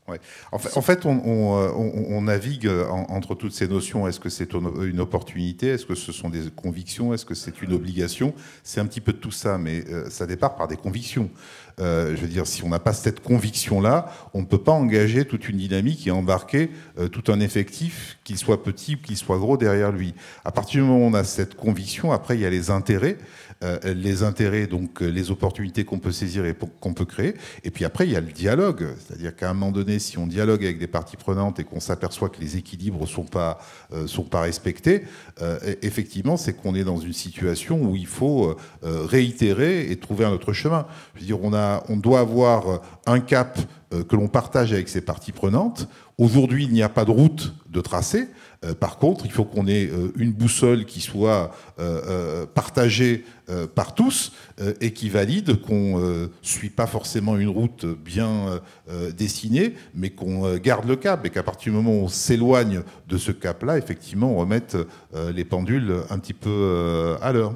Ouais. En fait, on navigue entre toutes ces notions. Est-ce que c'est une opportunité? Est-ce que ce sont des convictions? Est-ce que c'est une obligation? C'est un petit peu de tout ça, mais ça départ par des convictions. Je veux dire, si on n'a pas cette conviction-là, on ne peut pas engager toute une dynamique et embarquer tout un effectif, qu'il soit petit ou qu'il soit gros, derrière lui. À partir du moment où on a cette conviction, après, il y a les intérêts. Donc les opportunités qu'on peut saisir et qu'on peut créer. Et puis après, il y a le dialogue. C'est-à-dire qu'à un moment donné, si on dialogue avec des parties prenantes et qu'on s'aperçoit que les équilibres sont pas respectés, effectivement, c'est qu'on est dans une situation où il faut réitérer et trouver un autre chemin. Je veux dire, on doit avoir un cap que l'on partage avec ces parties prenantes. Aujourd'hui, il n'y a pas de route de tracé. Par contre, il faut qu'on ait une boussole qui soit partagée par tous et qui valide qu'on ne suit pas forcément une route bien dessinée, mais qu'on garde le cap et qu'à partir du moment où on s'éloigne de ce cap-là, effectivement, on remette les pendules un petit peu à l'heure.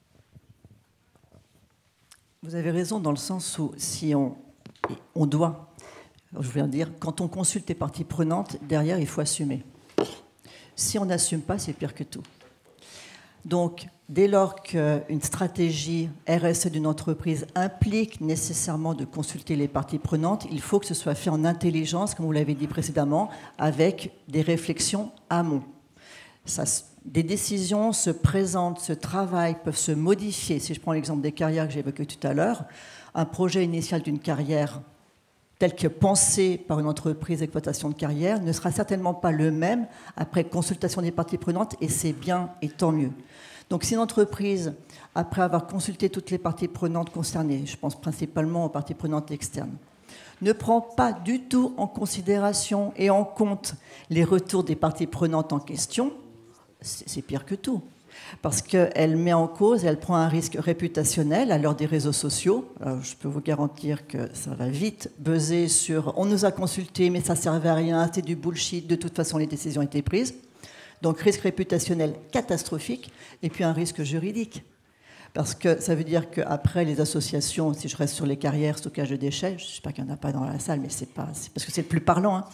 Vous avez raison dans le sens où si on doit, je veux dire, quand on consulte les parties prenantes, derrière, il faut assumer. Si on n'assume pas, c'est pire que tout. Donc, dès lors qu'une stratégie RSE d'une entreprise implique nécessairement de consulter les parties prenantes, il faut que ce soit fait en intelligence, comme vous l'avez dit précédemment, avec des réflexions amont. Des décisions se présentent, se travaillent, peuvent se modifier. Si je prends l'exemple des carrières que j'ai évoqué tout à l'heure, un projet initial d'une carrière tel que pensé par une entreprise d'exploitation de carrière ne sera certainement pas le même après consultation des parties prenantes, et c'est bien et tant mieux. Donc si une entreprise, après avoir consulté toutes les parties prenantes concernées, je pense principalement aux parties prenantes externes, ne prend pas du tout en considération et en compte les retours des parties prenantes en question, c'est pire que tout. Parce qu'elle met en cause, elle prend un risque réputationnel à l'heure des réseaux sociaux. Alors, je peux vous garantir que ça va vite buzzer sur « on nous a consultés, mais ça ne servait à rien, c'est du bullshit, de toute façon les décisions étaient prises ». Donc risque réputationnel catastrophique, et puis un risque juridique. Parce que ça veut dire qu'après les associations, si je reste sur les carrières, stockage de déchets, je ne sais pas qu'il n'y en a pas dans la salle, mais c'est parce que c'est le plus parlant,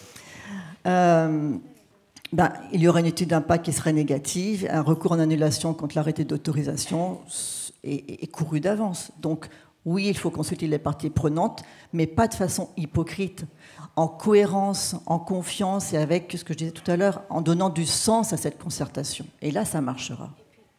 hein. Il y aurait une étude d'impact qui serait négative, un recours en annulation contre l'arrêté d'autorisation est couru d'avance. Donc oui, il faut consulter les parties prenantes, mais pas de façon hypocrite, en cohérence, en confiance et avec ce que je disais tout à l'heure, en donnant du sens à cette concertation. Et là, ça marchera.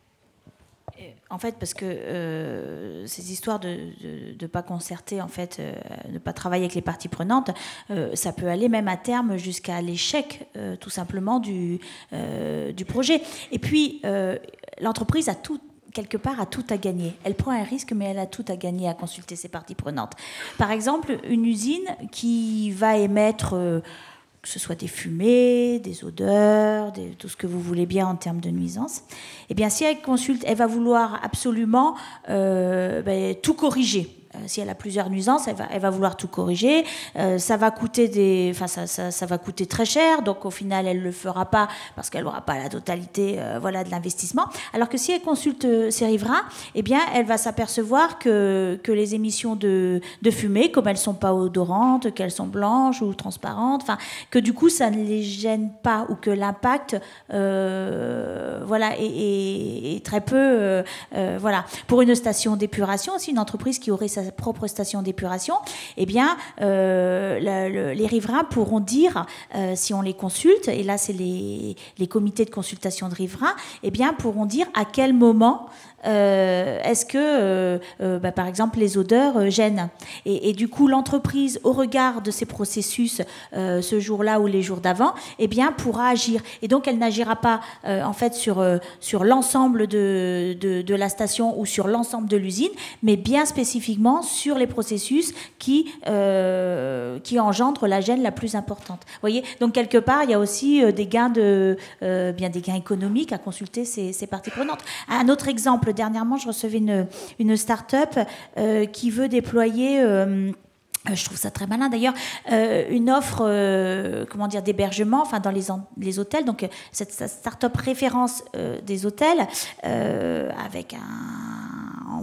En fait, parce que ces histoires de ne pas concerter, en fait, de ne pas travailler avec les parties prenantes, ça peut aller même à terme jusqu'à l'échec, tout simplement, du projet. Et puis, l'entreprise a tout, quelque part, a tout à gagner. Elle prend un risque, mais elle a tout à gagner à consulter ses parties prenantes. Par exemple, une usine qui va émettre... que ce soit des fumées, des odeurs, tout ce que vous voulez bien en termes de nuisance, eh bien, si elle consulte, elle va vouloir absolument tout corriger. Si elle a plusieurs nuisances, elle va vouloir tout corriger. Ça va coûter ça va coûter très cher. Donc au final, elle le fera pas parce qu'elle n'aura pas la totalité, de l'investissement. Alors que si elle consulte ses riverains, eh bien, elle va s'apercevoir que les émissions de fumée, comme elles sont pas odorantes, qu'elles sont blanches ou transparentes, que du coup ça ne les gêne pas ou que l'impact, est très peu, Pour une station d'épuration, aussi une entreprise qui aurait sa propre station d'épuration, eh bien, les riverains pourront dire, si on les consulte, et là c'est les comités de consultation de riverains, eh bien, pourront dire à quel moment est-ce que, par exemple, les odeurs gênent. Et du coup, l'entreprise, au regard de ces processus, ce jour-là ou les jours d'avant, eh bien, pourra agir. Et donc, elle n'agira pas, en fait, sur l'ensemble de la station ou sur l'ensemble de l'usine, mais bien spécifiquement sur les processus qui engendrent la gêne la plus importante. Vous voyez ? Donc, quelque part, il y a aussi des gains des gains économiques à consulter ces parties prenantes. Un autre exemple, dernièrement, je recevais une start-up qui veut déployer... je trouve ça très malin d'ailleurs, une offre d'hébergement dans les hôtels. Donc cette start-up référence des hôtels avec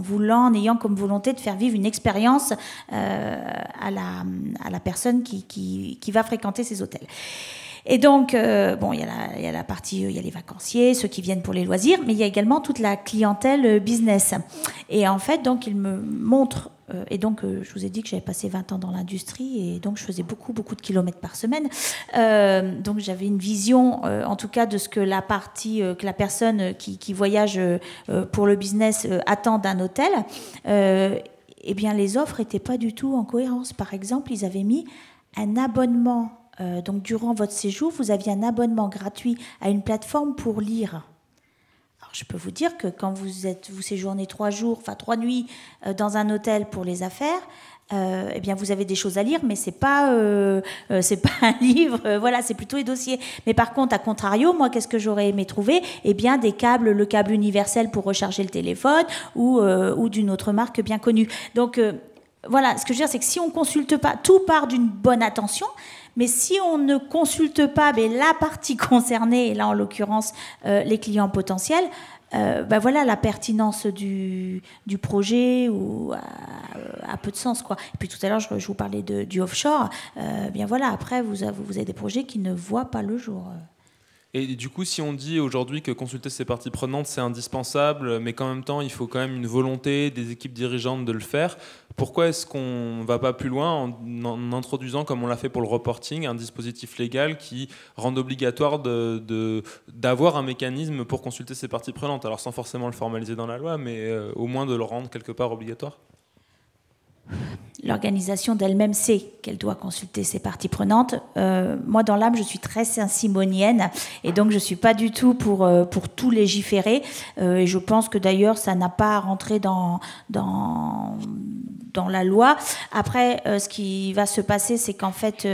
en ayant comme volonté de faire vivre une expérience à la personne qui va fréquenter ces hôtels. Et donc, il y a la partie, il y a les vacanciers, ceux qui viennent pour les loisirs, mais il y a également toute la clientèle business. Et en fait, donc, il me montre, et donc, je vous ai dit que j'avais passé 20 ans dans l'industrie, et donc, je faisais beaucoup de kilomètres par semaine. Donc, j'avais une vision, en tout cas, de ce que que la personne qui voyage pour le business attend d'un hôtel. Eh bien, les offres n'étaient pas du tout en cohérence. Par exemple, ils avaient mis un abonnement. Donc, durant votre séjour, vous aviez un abonnement gratuit à une plateforme pour lire. Alors, je peux vous dire que quand vous séjournez 3 nuits dans un hôtel pour les affaires, eh bien, vous avez des choses à lire, mais c'est pas un livre. Voilà, c'est plutôt les dossiers. Mais par contre, à contrario, moi, qu'est-ce que j'aurais aimé trouver ? Eh bien, le câble universel pour recharger le téléphone ou d'une autre marque bien connue. Donc, voilà, ce que je veux dire, c'est que si on consulte pas, tout part d'une bonne attention. Mais si on ne consulte pas la partie concernée, et là en l'occurrence les clients potentiels, voilà, la pertinence du projet a peu de sens, quoi. Et puis tout à l'heure je vous parlais du offshore. Bien voilà, après vous avez des projets qui ne voient pas le jour. Et du coup, si on dit aujourd'hui que consulter ces parties prenantes, c'est indispensable, mais qu'en même temps, il faut quand même une volonté des équipes dirigeantes de le faire, pourquoi est-ce qu'on ne va pas plus loin en introduisant, comme on l'a fait pour le reporting, un dispositif légal qui rende obligatoire d'avoir un mécanisme pour consulter ces parties prenantes? Alors sans forcément le formaliser dans la loi, mais au moins de le rendre quelque part obligatoire. L'organisation d'elle-même sait qu'elle doit consulter ses parties prenantes. Moi, dans l'âme, je suis très saint-simonienne et donc je ne suis pas du tout pour tout légiférer. Et je pense que d'ailleurs, ça n'a pas à rentrer dans la loi. Après, ce qui va se passer, c'est qu'en fait,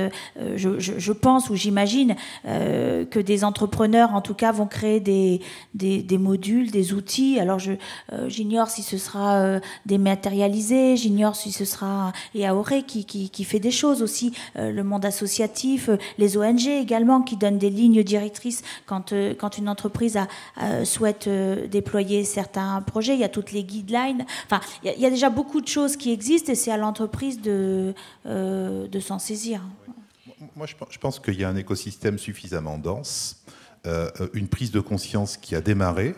je pense ou j'imagine que des entrepreneurs, en tout cas, vont créer des modules, des outils. Alors, j'ignore si ce sera dématérialisé, j'ignore si ce sera... Et Aoré qui fait des choses aussi, le monde associatif, les ONG également qui donnent des lignes directrices quand une entreprise souhaite déployer certains projets. Il y a toutes les guidelines. Enfin, il y a déjà beaucoup de choses qui existent et c'est à l'entreprise de s'en saisir. Moi, je pense qu'il y a un écosystème suffisamment dense, une prise de conscience qui a démarré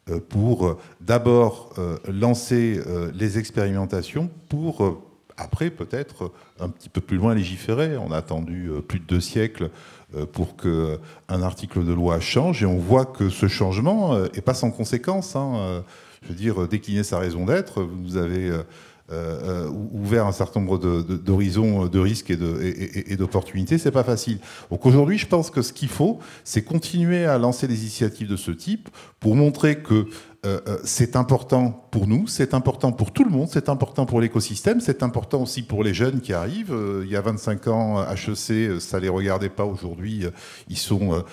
pour d'abord lancer les expérimentations pour... Après, peut-être, un petit peu plus loin, légiférer. On a attendu plus de 2 siècles pour qu'un article de loi change, et on voit que ce changement n'est pas sans conséquence. Je veux dire, décliner sa raison d'être, vous avez ouvert un certain nombre d'horizons de risques et d'opportunités, c'est pas facile. Donc aujourd'hui, je pense que ce qu'il faut, c'est continuer à lancer des initiatives de ce type pour montrer que c'est important pour nous, c'est important pour tout le monde, c'est important pour l'écosystème, c'est important aussi pour les jeunes qui arrivent. Il y a 25 ans, HEC, ça ne les regardait pas. Aujourd'hui, ils sont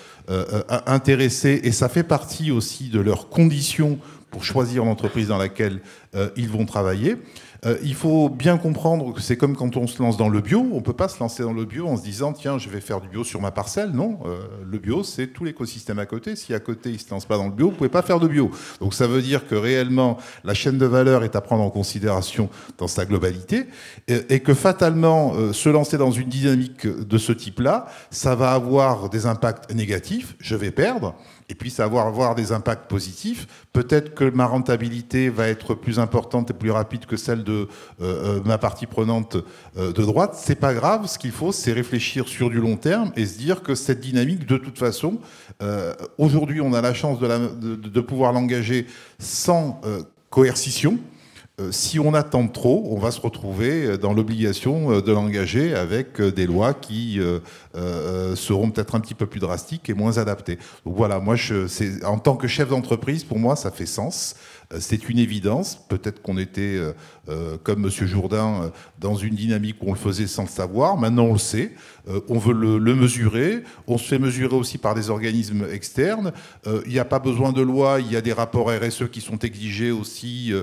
intéressés et ça fait partie aussi de leurs conditions pour choisir l'entreprise dans laquelle ils vont travailler. Il faut bien comprendre que c'est comme quand on se lance dans le bio. On ne peut pas se lancer dans le bio en se disant « Tiens, je vais faire du bio sur ma parcelle ». Non, le bio, c'est tout l'écosystème à côté. Si à côté, il ne se lance pas dans le bio, vous ne pouvez pas faire de bio. Donc ça veut dire que réellement, la chaîne de valeur est à prendre en considération dans sa globalité et que fatalement, se lancer dans une dynamique de ce type-là, ça va avoir des impacts négatifs. Je vais perdre. Et puis ça va avoir des impacts positifs. Peut-être que ma rentabilité va être plus importante et plus rapide que celle de ma partie prenante de droite. C'est pas grave. Ce qu'il faut, c'est réfléchir sur du long terme et se dire que cette dynamique, de toute façon, aujourd'hui, on a la chance de pouvoir l'engager sans coercition. Si on attend trop, on va se retrouver dans l'obligation de l'engager avec des lois qui seront peut-être un petit peu plus drastiques et moins adaptées. Donc voilà, moi, en tant que chef d'entreprise, pour moi, ça fait sens. C'est une évidence. Peut-être qu'on était, comme M. Jourdain, dans une dynamique où on le faisait sans le savoir. Maintenant, on le sait. On veut le mesurer. On se fait mesurer aussi par des organismes externes. Il n'y a pas besoin de loi. Il y a des rapports RSE qui sont exigés aussi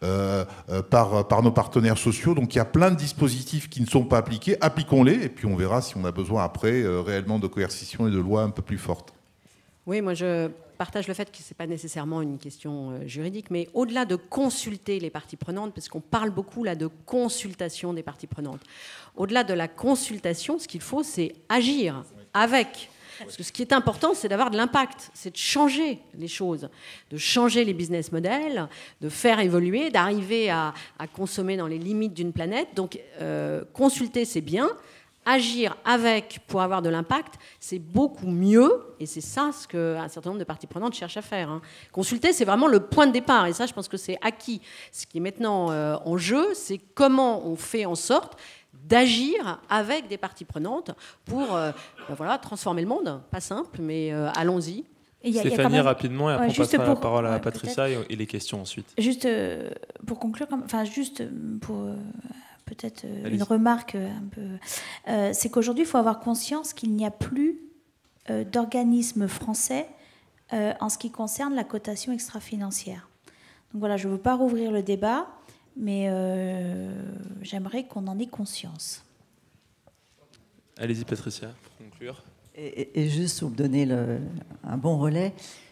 par nos partenaires sociaux. Donc, il y a plein de dispositifs qui ne sont pas appliqués. Appliquons-les. Et puis, on verra si on a besoin après réellement de coercition et de lois un peu plus fortes. Oui, moi, partage le fait que ce n'est pas nécessairement une question juridique, mais au-delà de consulter les parties prenantes, parce qu'on parle beaucoup là de consultation des parties prenantes, au-delà de la consultation, ce qu'il faut, c'est agir avec. Parce que ce qui est important, c'est d'avoir de l'impact, c'est de changer les choses, de changer les business models, de faire évoluer, d'arriver à consommer dans les limites d'une planète. Donc, consulter, c'est bien. Agir avec pour avoir de l'impact, c'est beaucoup mieux. Et c'est ça ce qu'un certain nombre de parties prenantes cherchent à faire. Hein. Consulter, c'est vraiment le point de départ. Et ça, je pense que c'est acquis. Ce qui est maintenant en jeu, c'est comment on fait en sorte d'agir avec des parties prenantes pour transformer le monde. Pas simple, mais allons-y. Stéphanie, rapidement, et après on passera la parole à Patricia et les questions ensuite. Juste pour conclure, peut-être une remarque un peu... c'est qu'aujourd'hui, il faut avoir conscience qu'il n'y a plus d'organisme français en ce qui concerne la cotation extra-financière. Donc voilà, je ne veux pas rouvrir le débat, mais j'aimerais qu'on en ait conscience. Allez-y, Patricia, pour conclure. Et juste pour me donner un bon relais,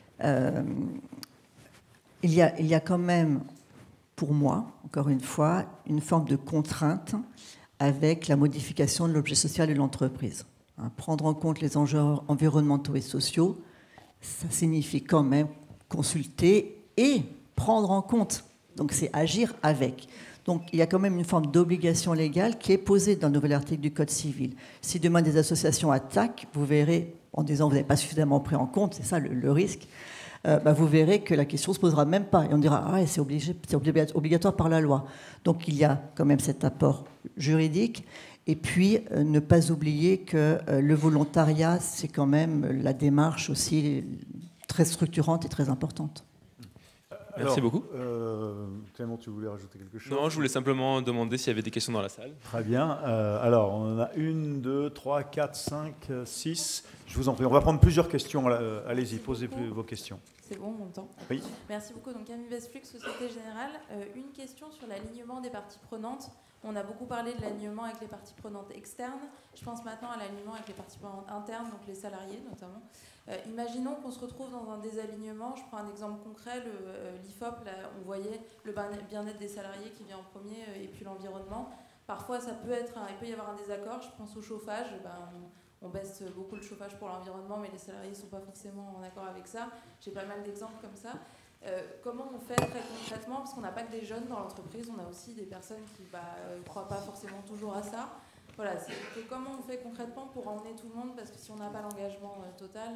il y a quand même, pour moi, encore une fois, une forme de contrainte avec la modification de l'objet social de l'entreprise. Prendre en compte les enjeux environnementaux et sociaux, ça signifie quand même consulter et prendre en compte. Donc c'est agir avec. Donc il y a quand même une forme d'obligation légale qui est posée dans le nouvel article du Code civil. Si demain des associations attaquent, vous verrez, en disant vous n'avez pas suffisamment pris en compte, c'est ça le risque, vous verrez que la question ne se posera même pas. Et on dira, c'est obligatoire par la loi. Donc il y a quand même cet apport juridique. Et puis ne pas oublier que le volontariat, c'est quand même la démarche aussi très structurante et très importante. Merci beaucoup. Clément, tu voulais rajouter quelque chose? Non, je voulais simplement demander s'il y avait des questions dans la salle. Très bien. Alors, on en a 1, 2, 3, 4, 5, 6. Je vous en prie, on va prendre plusieurs questions. Allez-y, posez vos questions. C'est bon, on m'entend? Oui. Merci beaucoup. Donc, Camille Vesflux, Société Générale. Une question sur l'alignement des parties prenantes. On a beaucoup parlé de l'alignement avec les parties prenantes externes. Je pense maintenant à l'alignement avec les parties prenantes internes, donc les salariés notamment. Imaginons qu'on se retrouve dans un désalignement. Je prends un exemple concret, l'IFOP, là, on voyait le bien-être des salariés qui vient en premier et puis l'environnement. Parfois, il peut y avoir un désaccord. Je pense au chauffage. On baisse beaucoup le chauffage pour l'environnement, mais les salariés ne sont pas forcément en accord avec ça. J'ai pas mal d'exemples comme ça. Comment on fait très concrètement, parce qu'on n'a pas que des jeunes dans l'entreprise, on a aussi des personnes qui ne croient pas forcément toujours à ça. Voilà, comment on fait concrètement pour emmener tout le monde, parce que si on n'a pas l'engagement total,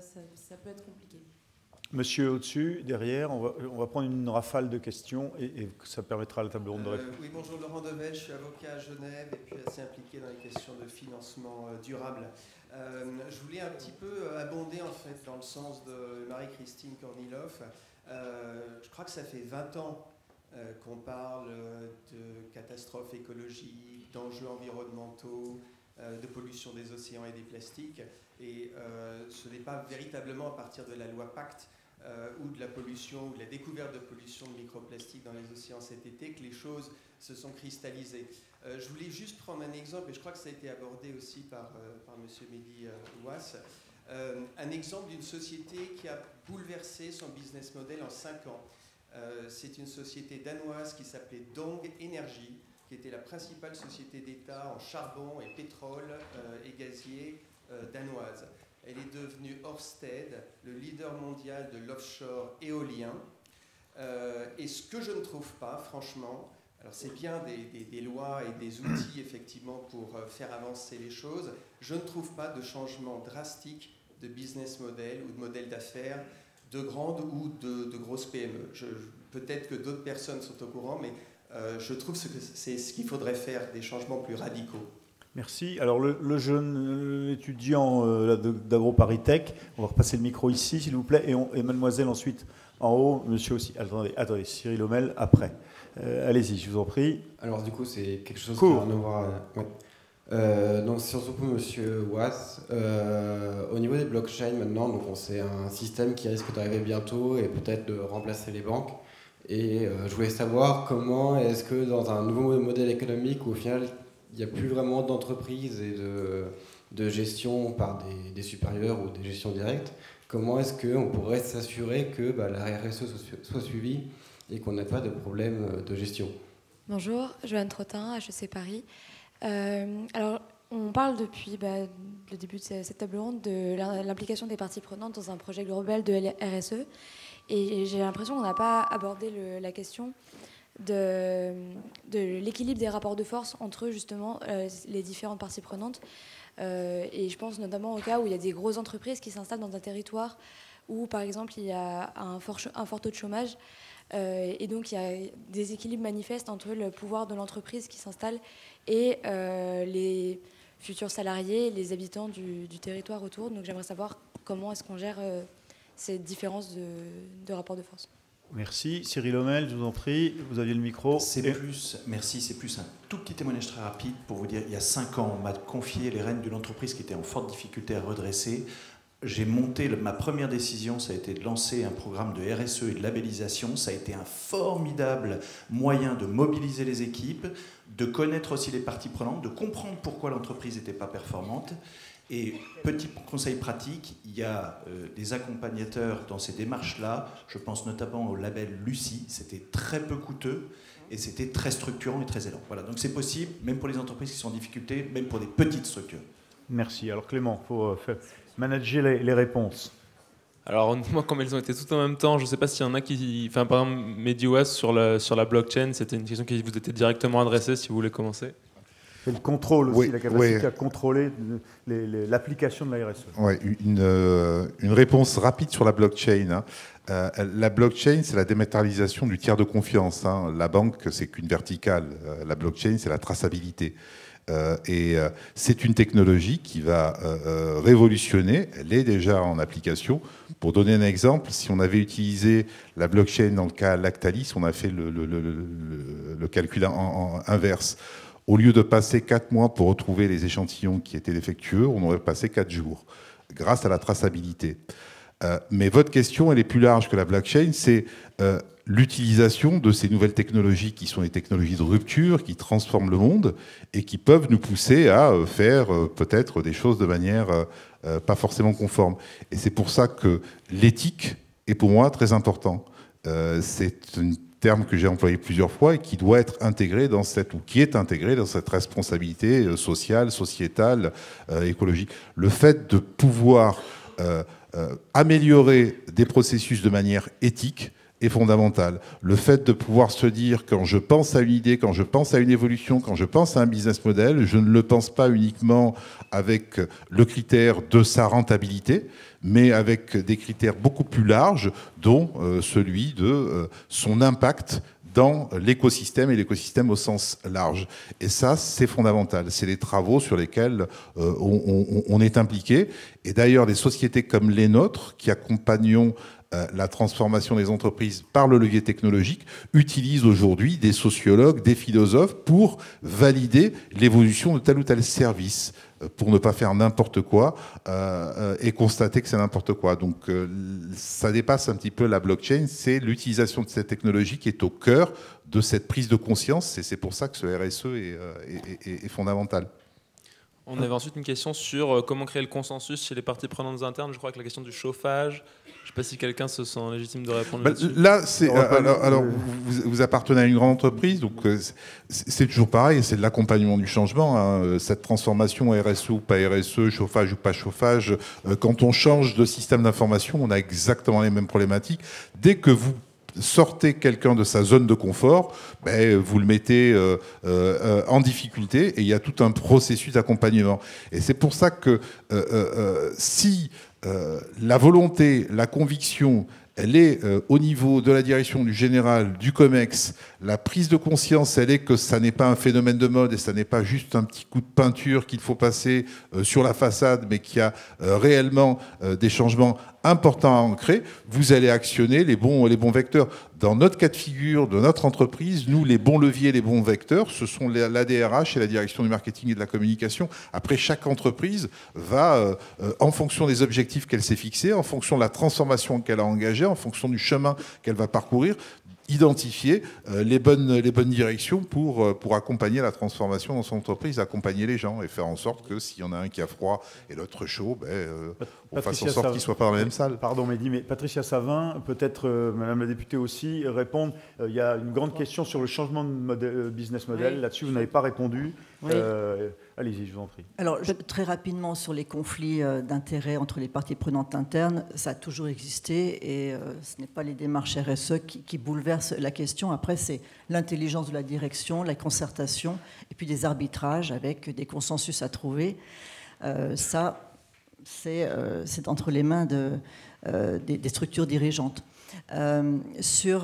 ça peut être compliqué. Monsieur au-dessus, derrière, on va prendre une rafale de questions et ça permettra à la table ronde de répondre. Oui, bonjour, Laurent Devel, je suis avocat à Genève et puis assez impliqué dans les questions de financement durable. Je voulais un petit peu abonder en fait dans le sens de Marie-Christine Korniloff. Je crois que ça fait 20 ans qu'on parle de catastrophes écologiques, d'enjeux environnementaux, de pollution des océans et des plastiques. Et ce n'est pas véritablement à partir de la loi Pacte ou de la pollution ou de la découverte de pollution de microplastiques dans les océans cet été que les choses se sont cristallisées. Je voulais juste prendre un exemple, et je crois que ça a été abordé aussi par M. Mehdi Ouass, un exemple d'une société qui a bouleversé son business model en 5 ans. C'est une société danoise qui s'appelait Dong Energy, qui était la principale société d'État en charbon et pétrole et gazier danoise. Elle est devenue Ørsted, le leader mondial de l'offshore éolien. Et ce que je ne trouve pas, franchement, alors c'est bien des lois et des outils effectivement pour faire avancer les choses, je ne trouve pas de changement drastique de business model ou de modèle d'affaires de grandes ou de grosses PME. Peut-être que d'autres personnes sont au courant, mais je trouve que c'est ce qu'il faudrait faire, des changements plus radicaux. Merci. Alors le jeune étudiant d'AgroParisTech, on va repasser le micro ici s'il vous plaît, et mademoiselle ensuite en haut, monsieur aussi. Attendez, Cyril Hommel après. Allez-y, je vous en prie. Alors du coup c'est quelque chose qui a rien à voir. Ouais. Donc surtout monsieur Ouass, au niveau des blockchains maintenant, donc c'est un système qui risque d'arriver bientôt et peut-être de remplacer les banques. Et je voulais savoir comment est-ce que dans un nouveau modèle économique où au final il n'y a plus vraiment d'entreprise et de gestion par des supérieurs ou des gestions directes, comment est-ce qu'on pourrait s'assurer que la RSE soit suivie et qu'on n'ait pas de problème de gestion? Bonjour, Joanne Trottin, HEC Paris. Alors, on parle depuis le début de cette table ronde de l'implication des parties prenantes dans un projet global de RSE. Et j'ai l'impression qu'on n'a pas abordé la question de l'équilibre des rapports de force entre justement les différentes parties prenantes. Et je pense notamment au cas où il y a des grosses entreprises qui s'installent dans un territoire où, par exemple, il y a un fort taux de chômage. Et donc, il y a des équilibres manifestes entre le pouvoir de l'entreprise qui s'installe et les futurs salariés, les habitants du territoire autour. Donc, j'aimerais savoir comment est-ce qu'on gère ces différences de rapport de force. Merci. Cyril Hommel, je vous en prie, vous aviez le micro. Merci, c'est plus un tout petit témoignage très rapide pour vous dire, il y a 5 ans, on m'a confié les rênes d'une entreprise qui était en forte difficulté à redresser. J'ai monté, ma première décision, ça a été de lancer un programme de RSE et de labellisation. Ça a été un formidable moyen de mobiliser les équipes, de connaître aussi les parties prenantes, de comprendre pourquoi l'entreprise n'était pas performante. Et petit conseil pratique, il y a des accompagnateurs dans ces démarches-là. Je pense notamment au label Lucie. C'était très peu coûteux et c'était très structurant et très élan. Voilà, donc c'est possible, même pour les entreprises qui sont en difficulté, même pour des petites structures. Merci. Alors Clément, il faut manager les réponses. Alors moi, comme elles ont été toutes en même temps, je ne sais pas s'il y en a qui... Enfin, par exemple, MediWas sur la blockchain, c'était une question qui vous était directement adressée, si vous voulez commencer. Et le contrôle aussi, la capacité à contrôler l'application de la RSE. Oui, une réponse rapide sur la blockchain. La blockchain, c'est la dématérialisation du tiers de confiance. La banque, c'est qu'une verticale. La blockchain, c'est la traçabilité. C'est une technologie qui va révolutionner. Elle est déjà en application. Pour donner un exemple, si on avait utilisé la blockchain dans le cas Lactalis, on a fait le calcul inverse. Au lieu de passer 4 mois pour retrouver les échantillons qui étaient défectueux, on aurait passé 4 jours, grâce à la traçabilité. Mais votre question, elle est plus large que la blockchain, c'est l'utilisation de ces nouvelles technologies qui sont des technologies de rupture, qui transforment le monde et qui peuvent nous pousser à faire peut-être des choses de manière pas forcément conforme. Et c'est pour ça que l'éthique est pour moi très important. C'est un terme que j'ai employé plusieurs fois et qui doit être intégré dans qui est intégré dans cette responsabilité sociale, sociétale, écologique. Le fait de pouvoir améliorer des processus de manière éthique est fondamental. Le fait de pouvoir se dire, quand je pense à une idée, quand je pense à une évolution, quand je pense à un business model, je ne le pense pas uniquement avec le critère de sa rentabilité, mais avec des critères beaucoup plus larges, dont celui de son impact dans l'écosystème, et l'écosystème au sens large. Et ça, c'est fondamental. C'est les travaux sur lesquels on est impliqué. Et d'ailleurs, des sociétés comme les nôtres, qui accompagnons la transformation des entreprises par le levier technologique, utilisent aujourd'hui des sociologues, des philosophes pour valider l'évolution de tel ou tel service, pour ne pas faire n'importe quoi et constater que c'est n'importe quoi. Donc ça dépasse un petit peu la blockchain, c'est l'utilisation de cette technologie qui est au cœur de cette prise de conscience, et c'est pour ça que ce RSE est fondamental. On avait ensuite une question sur comment créer le consensus chez les parties prenantes internes. Je crois que la question du chauffage, je ne sais pas si quelqu'un se sent légitime de répondre là-dessus. Là, alors vous appartenez à une grande entreprise, donc c'est toujours pareil, c'est de l'accompagnement du changement. Cette transformation RSE ou pas RSE, chauffage ou pas chauffage, quand on change de système d'information, on a exactement les mêmes problématiques. Dès que vous sortez quelqu'un de sa zone de confort, vous le mettez en difficulté, et il y a tout un processus d'accompagnement. Et c'est pour ça que si la volonté, la conviction, elle est au niveau de la direction du général, du COMEX, la prise de conscience, elle est que ça n'est pas un phénomène de mode et ça n'est pas juste un petit coup de peinture qu'il faut passer sur la façade, mais qu'il y a réellement des changements importants à ancrer, vous allez actionner les bons vecteurs. Dans notre cas de figure de notre entreprise, nous, les bons leviers, les bons vecteurs, ce sont la DRH et la direction du marketing et de la communication. Après, chaque entreprise va, en fonction des objectifs qu'elle s'est fixés, en fonction de la transformation qu'elle a engagée, en fonction du chemin qu'elle va parcourir, identifier les bonnes directions pour accompagner la transformation dans son entreprise, accompagner les gens et faire en sorte que s'il y en a un qui a froid et l'autre chaud, on fasse en sorte qu'ils ne soient pas dans la même salle. Pardon Mehdi, mais Patricia Savin, peut-être Madame la députée aussi, répondre. Il y a une grande question sur le changement de business model. Oui. Là-dessus, vous n'avez pas répondu. Oui. Allez-y, je vous en prie. Alors, très rapidement, sur les conflits d'intérêts entre les parties prenantes internes, ça a toujours existé et ce n'est pas les démarches RSE qui bouleversent la question. Après, c'est l'intelligence de la direction, la concertation et puis des arbitrages avec des consensus à trouver. Ça, c'est entre les mains des structures dirigeantes. Sur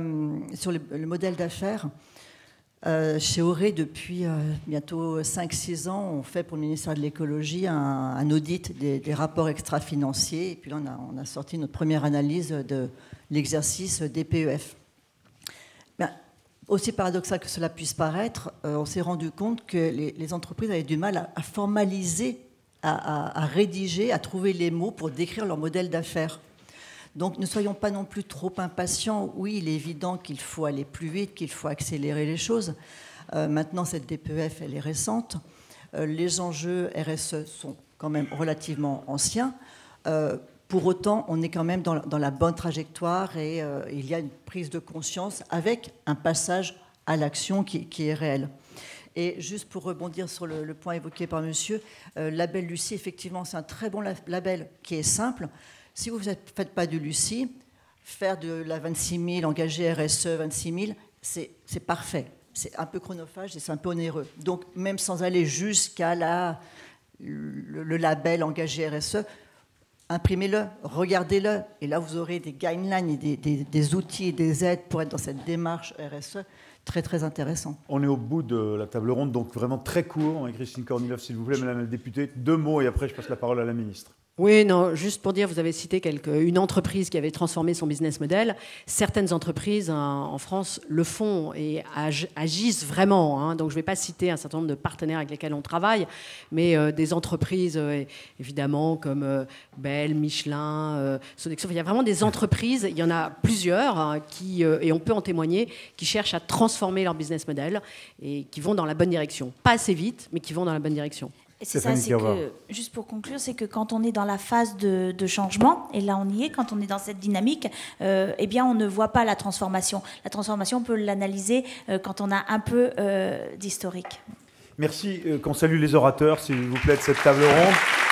le modèle d'affaires, chez Auré, depuis bientôt 5-6 ans, on fait pour le ministère de l'écologie un audit des rapports extra-financiers. Et puis là, on a sorti notre première analyse de l'exercice des PEF. Ben, aussi paradoxal que cela puisse paraître, on s'est rendu compte que les entreprises avaient du mal à formaliser, à rédiger, à trouver les mots pour décrire leur modèle d'affaires. Donc ne soyons pas non plus trop impatients. Oui, il est évident qu'il faut aller plus vite, qu'il faut accélérer les choses. Maintenant, cette DPEF, elle est récente. Les enjeux RSE sont quand même relativement anciens. Pour autant, on est quand même dans la bonne trajectoire et il y a une prise de conscience avec un passage à l'action qui est réel. Et juste pour rebondir sur le point évoqué par monsieur, label Lucie, effectivement, c'est un très bon label qui est simple. Si vous ne faites pas du Lucie, faire de la 26 000, engager RSE 26 000, c'est parfait. C'est un peu chronophage et c'est un peu onéreux. Donc, même sans aller jusqu'à le label engagé RSE, imprimez-le, regardez-le. Et là, vous aurez des guidelines et des outils et des aides pour être dans cette démarche RSE très, très intéressant. On est au bout de la table ronde, donc vraiment très court. Christine Kornilov, s'il vous plaît, Madame la députée. 2 mots et après, je passe la parole à la ministre. Oui, non, juste pour dire, vous avez cité une entreprise qui avait transformé son business model. Certaines entreprises en France le font et agissent vraiment. Hein. Donc je ne vais pas citer un certain nombre de partenaires avec lesquels on travaille, mais des entreprises, évidemment, comme Bell, Michelin, Sodexo. Il y a vraiment des entreprises, il y en a plusieurs, hein, et on peut en témoigner, qui cherchent à transformer leur business model et qui vont dans la bonne direction. Pas assez vite, mais qui vont dans la bonne direction. Et c'est ça, c'est que, juste pour conclure, c'est que quand on est dans la phase de changement, et là on y est, quand on est dans cette dynamique, eh bien on ne voit pas la transformation. La transformation, on peut l'analyser quand on a un peu d'historique. Merci, qu'on salue les orateurs, s'il vous plaît, de cette table ronde.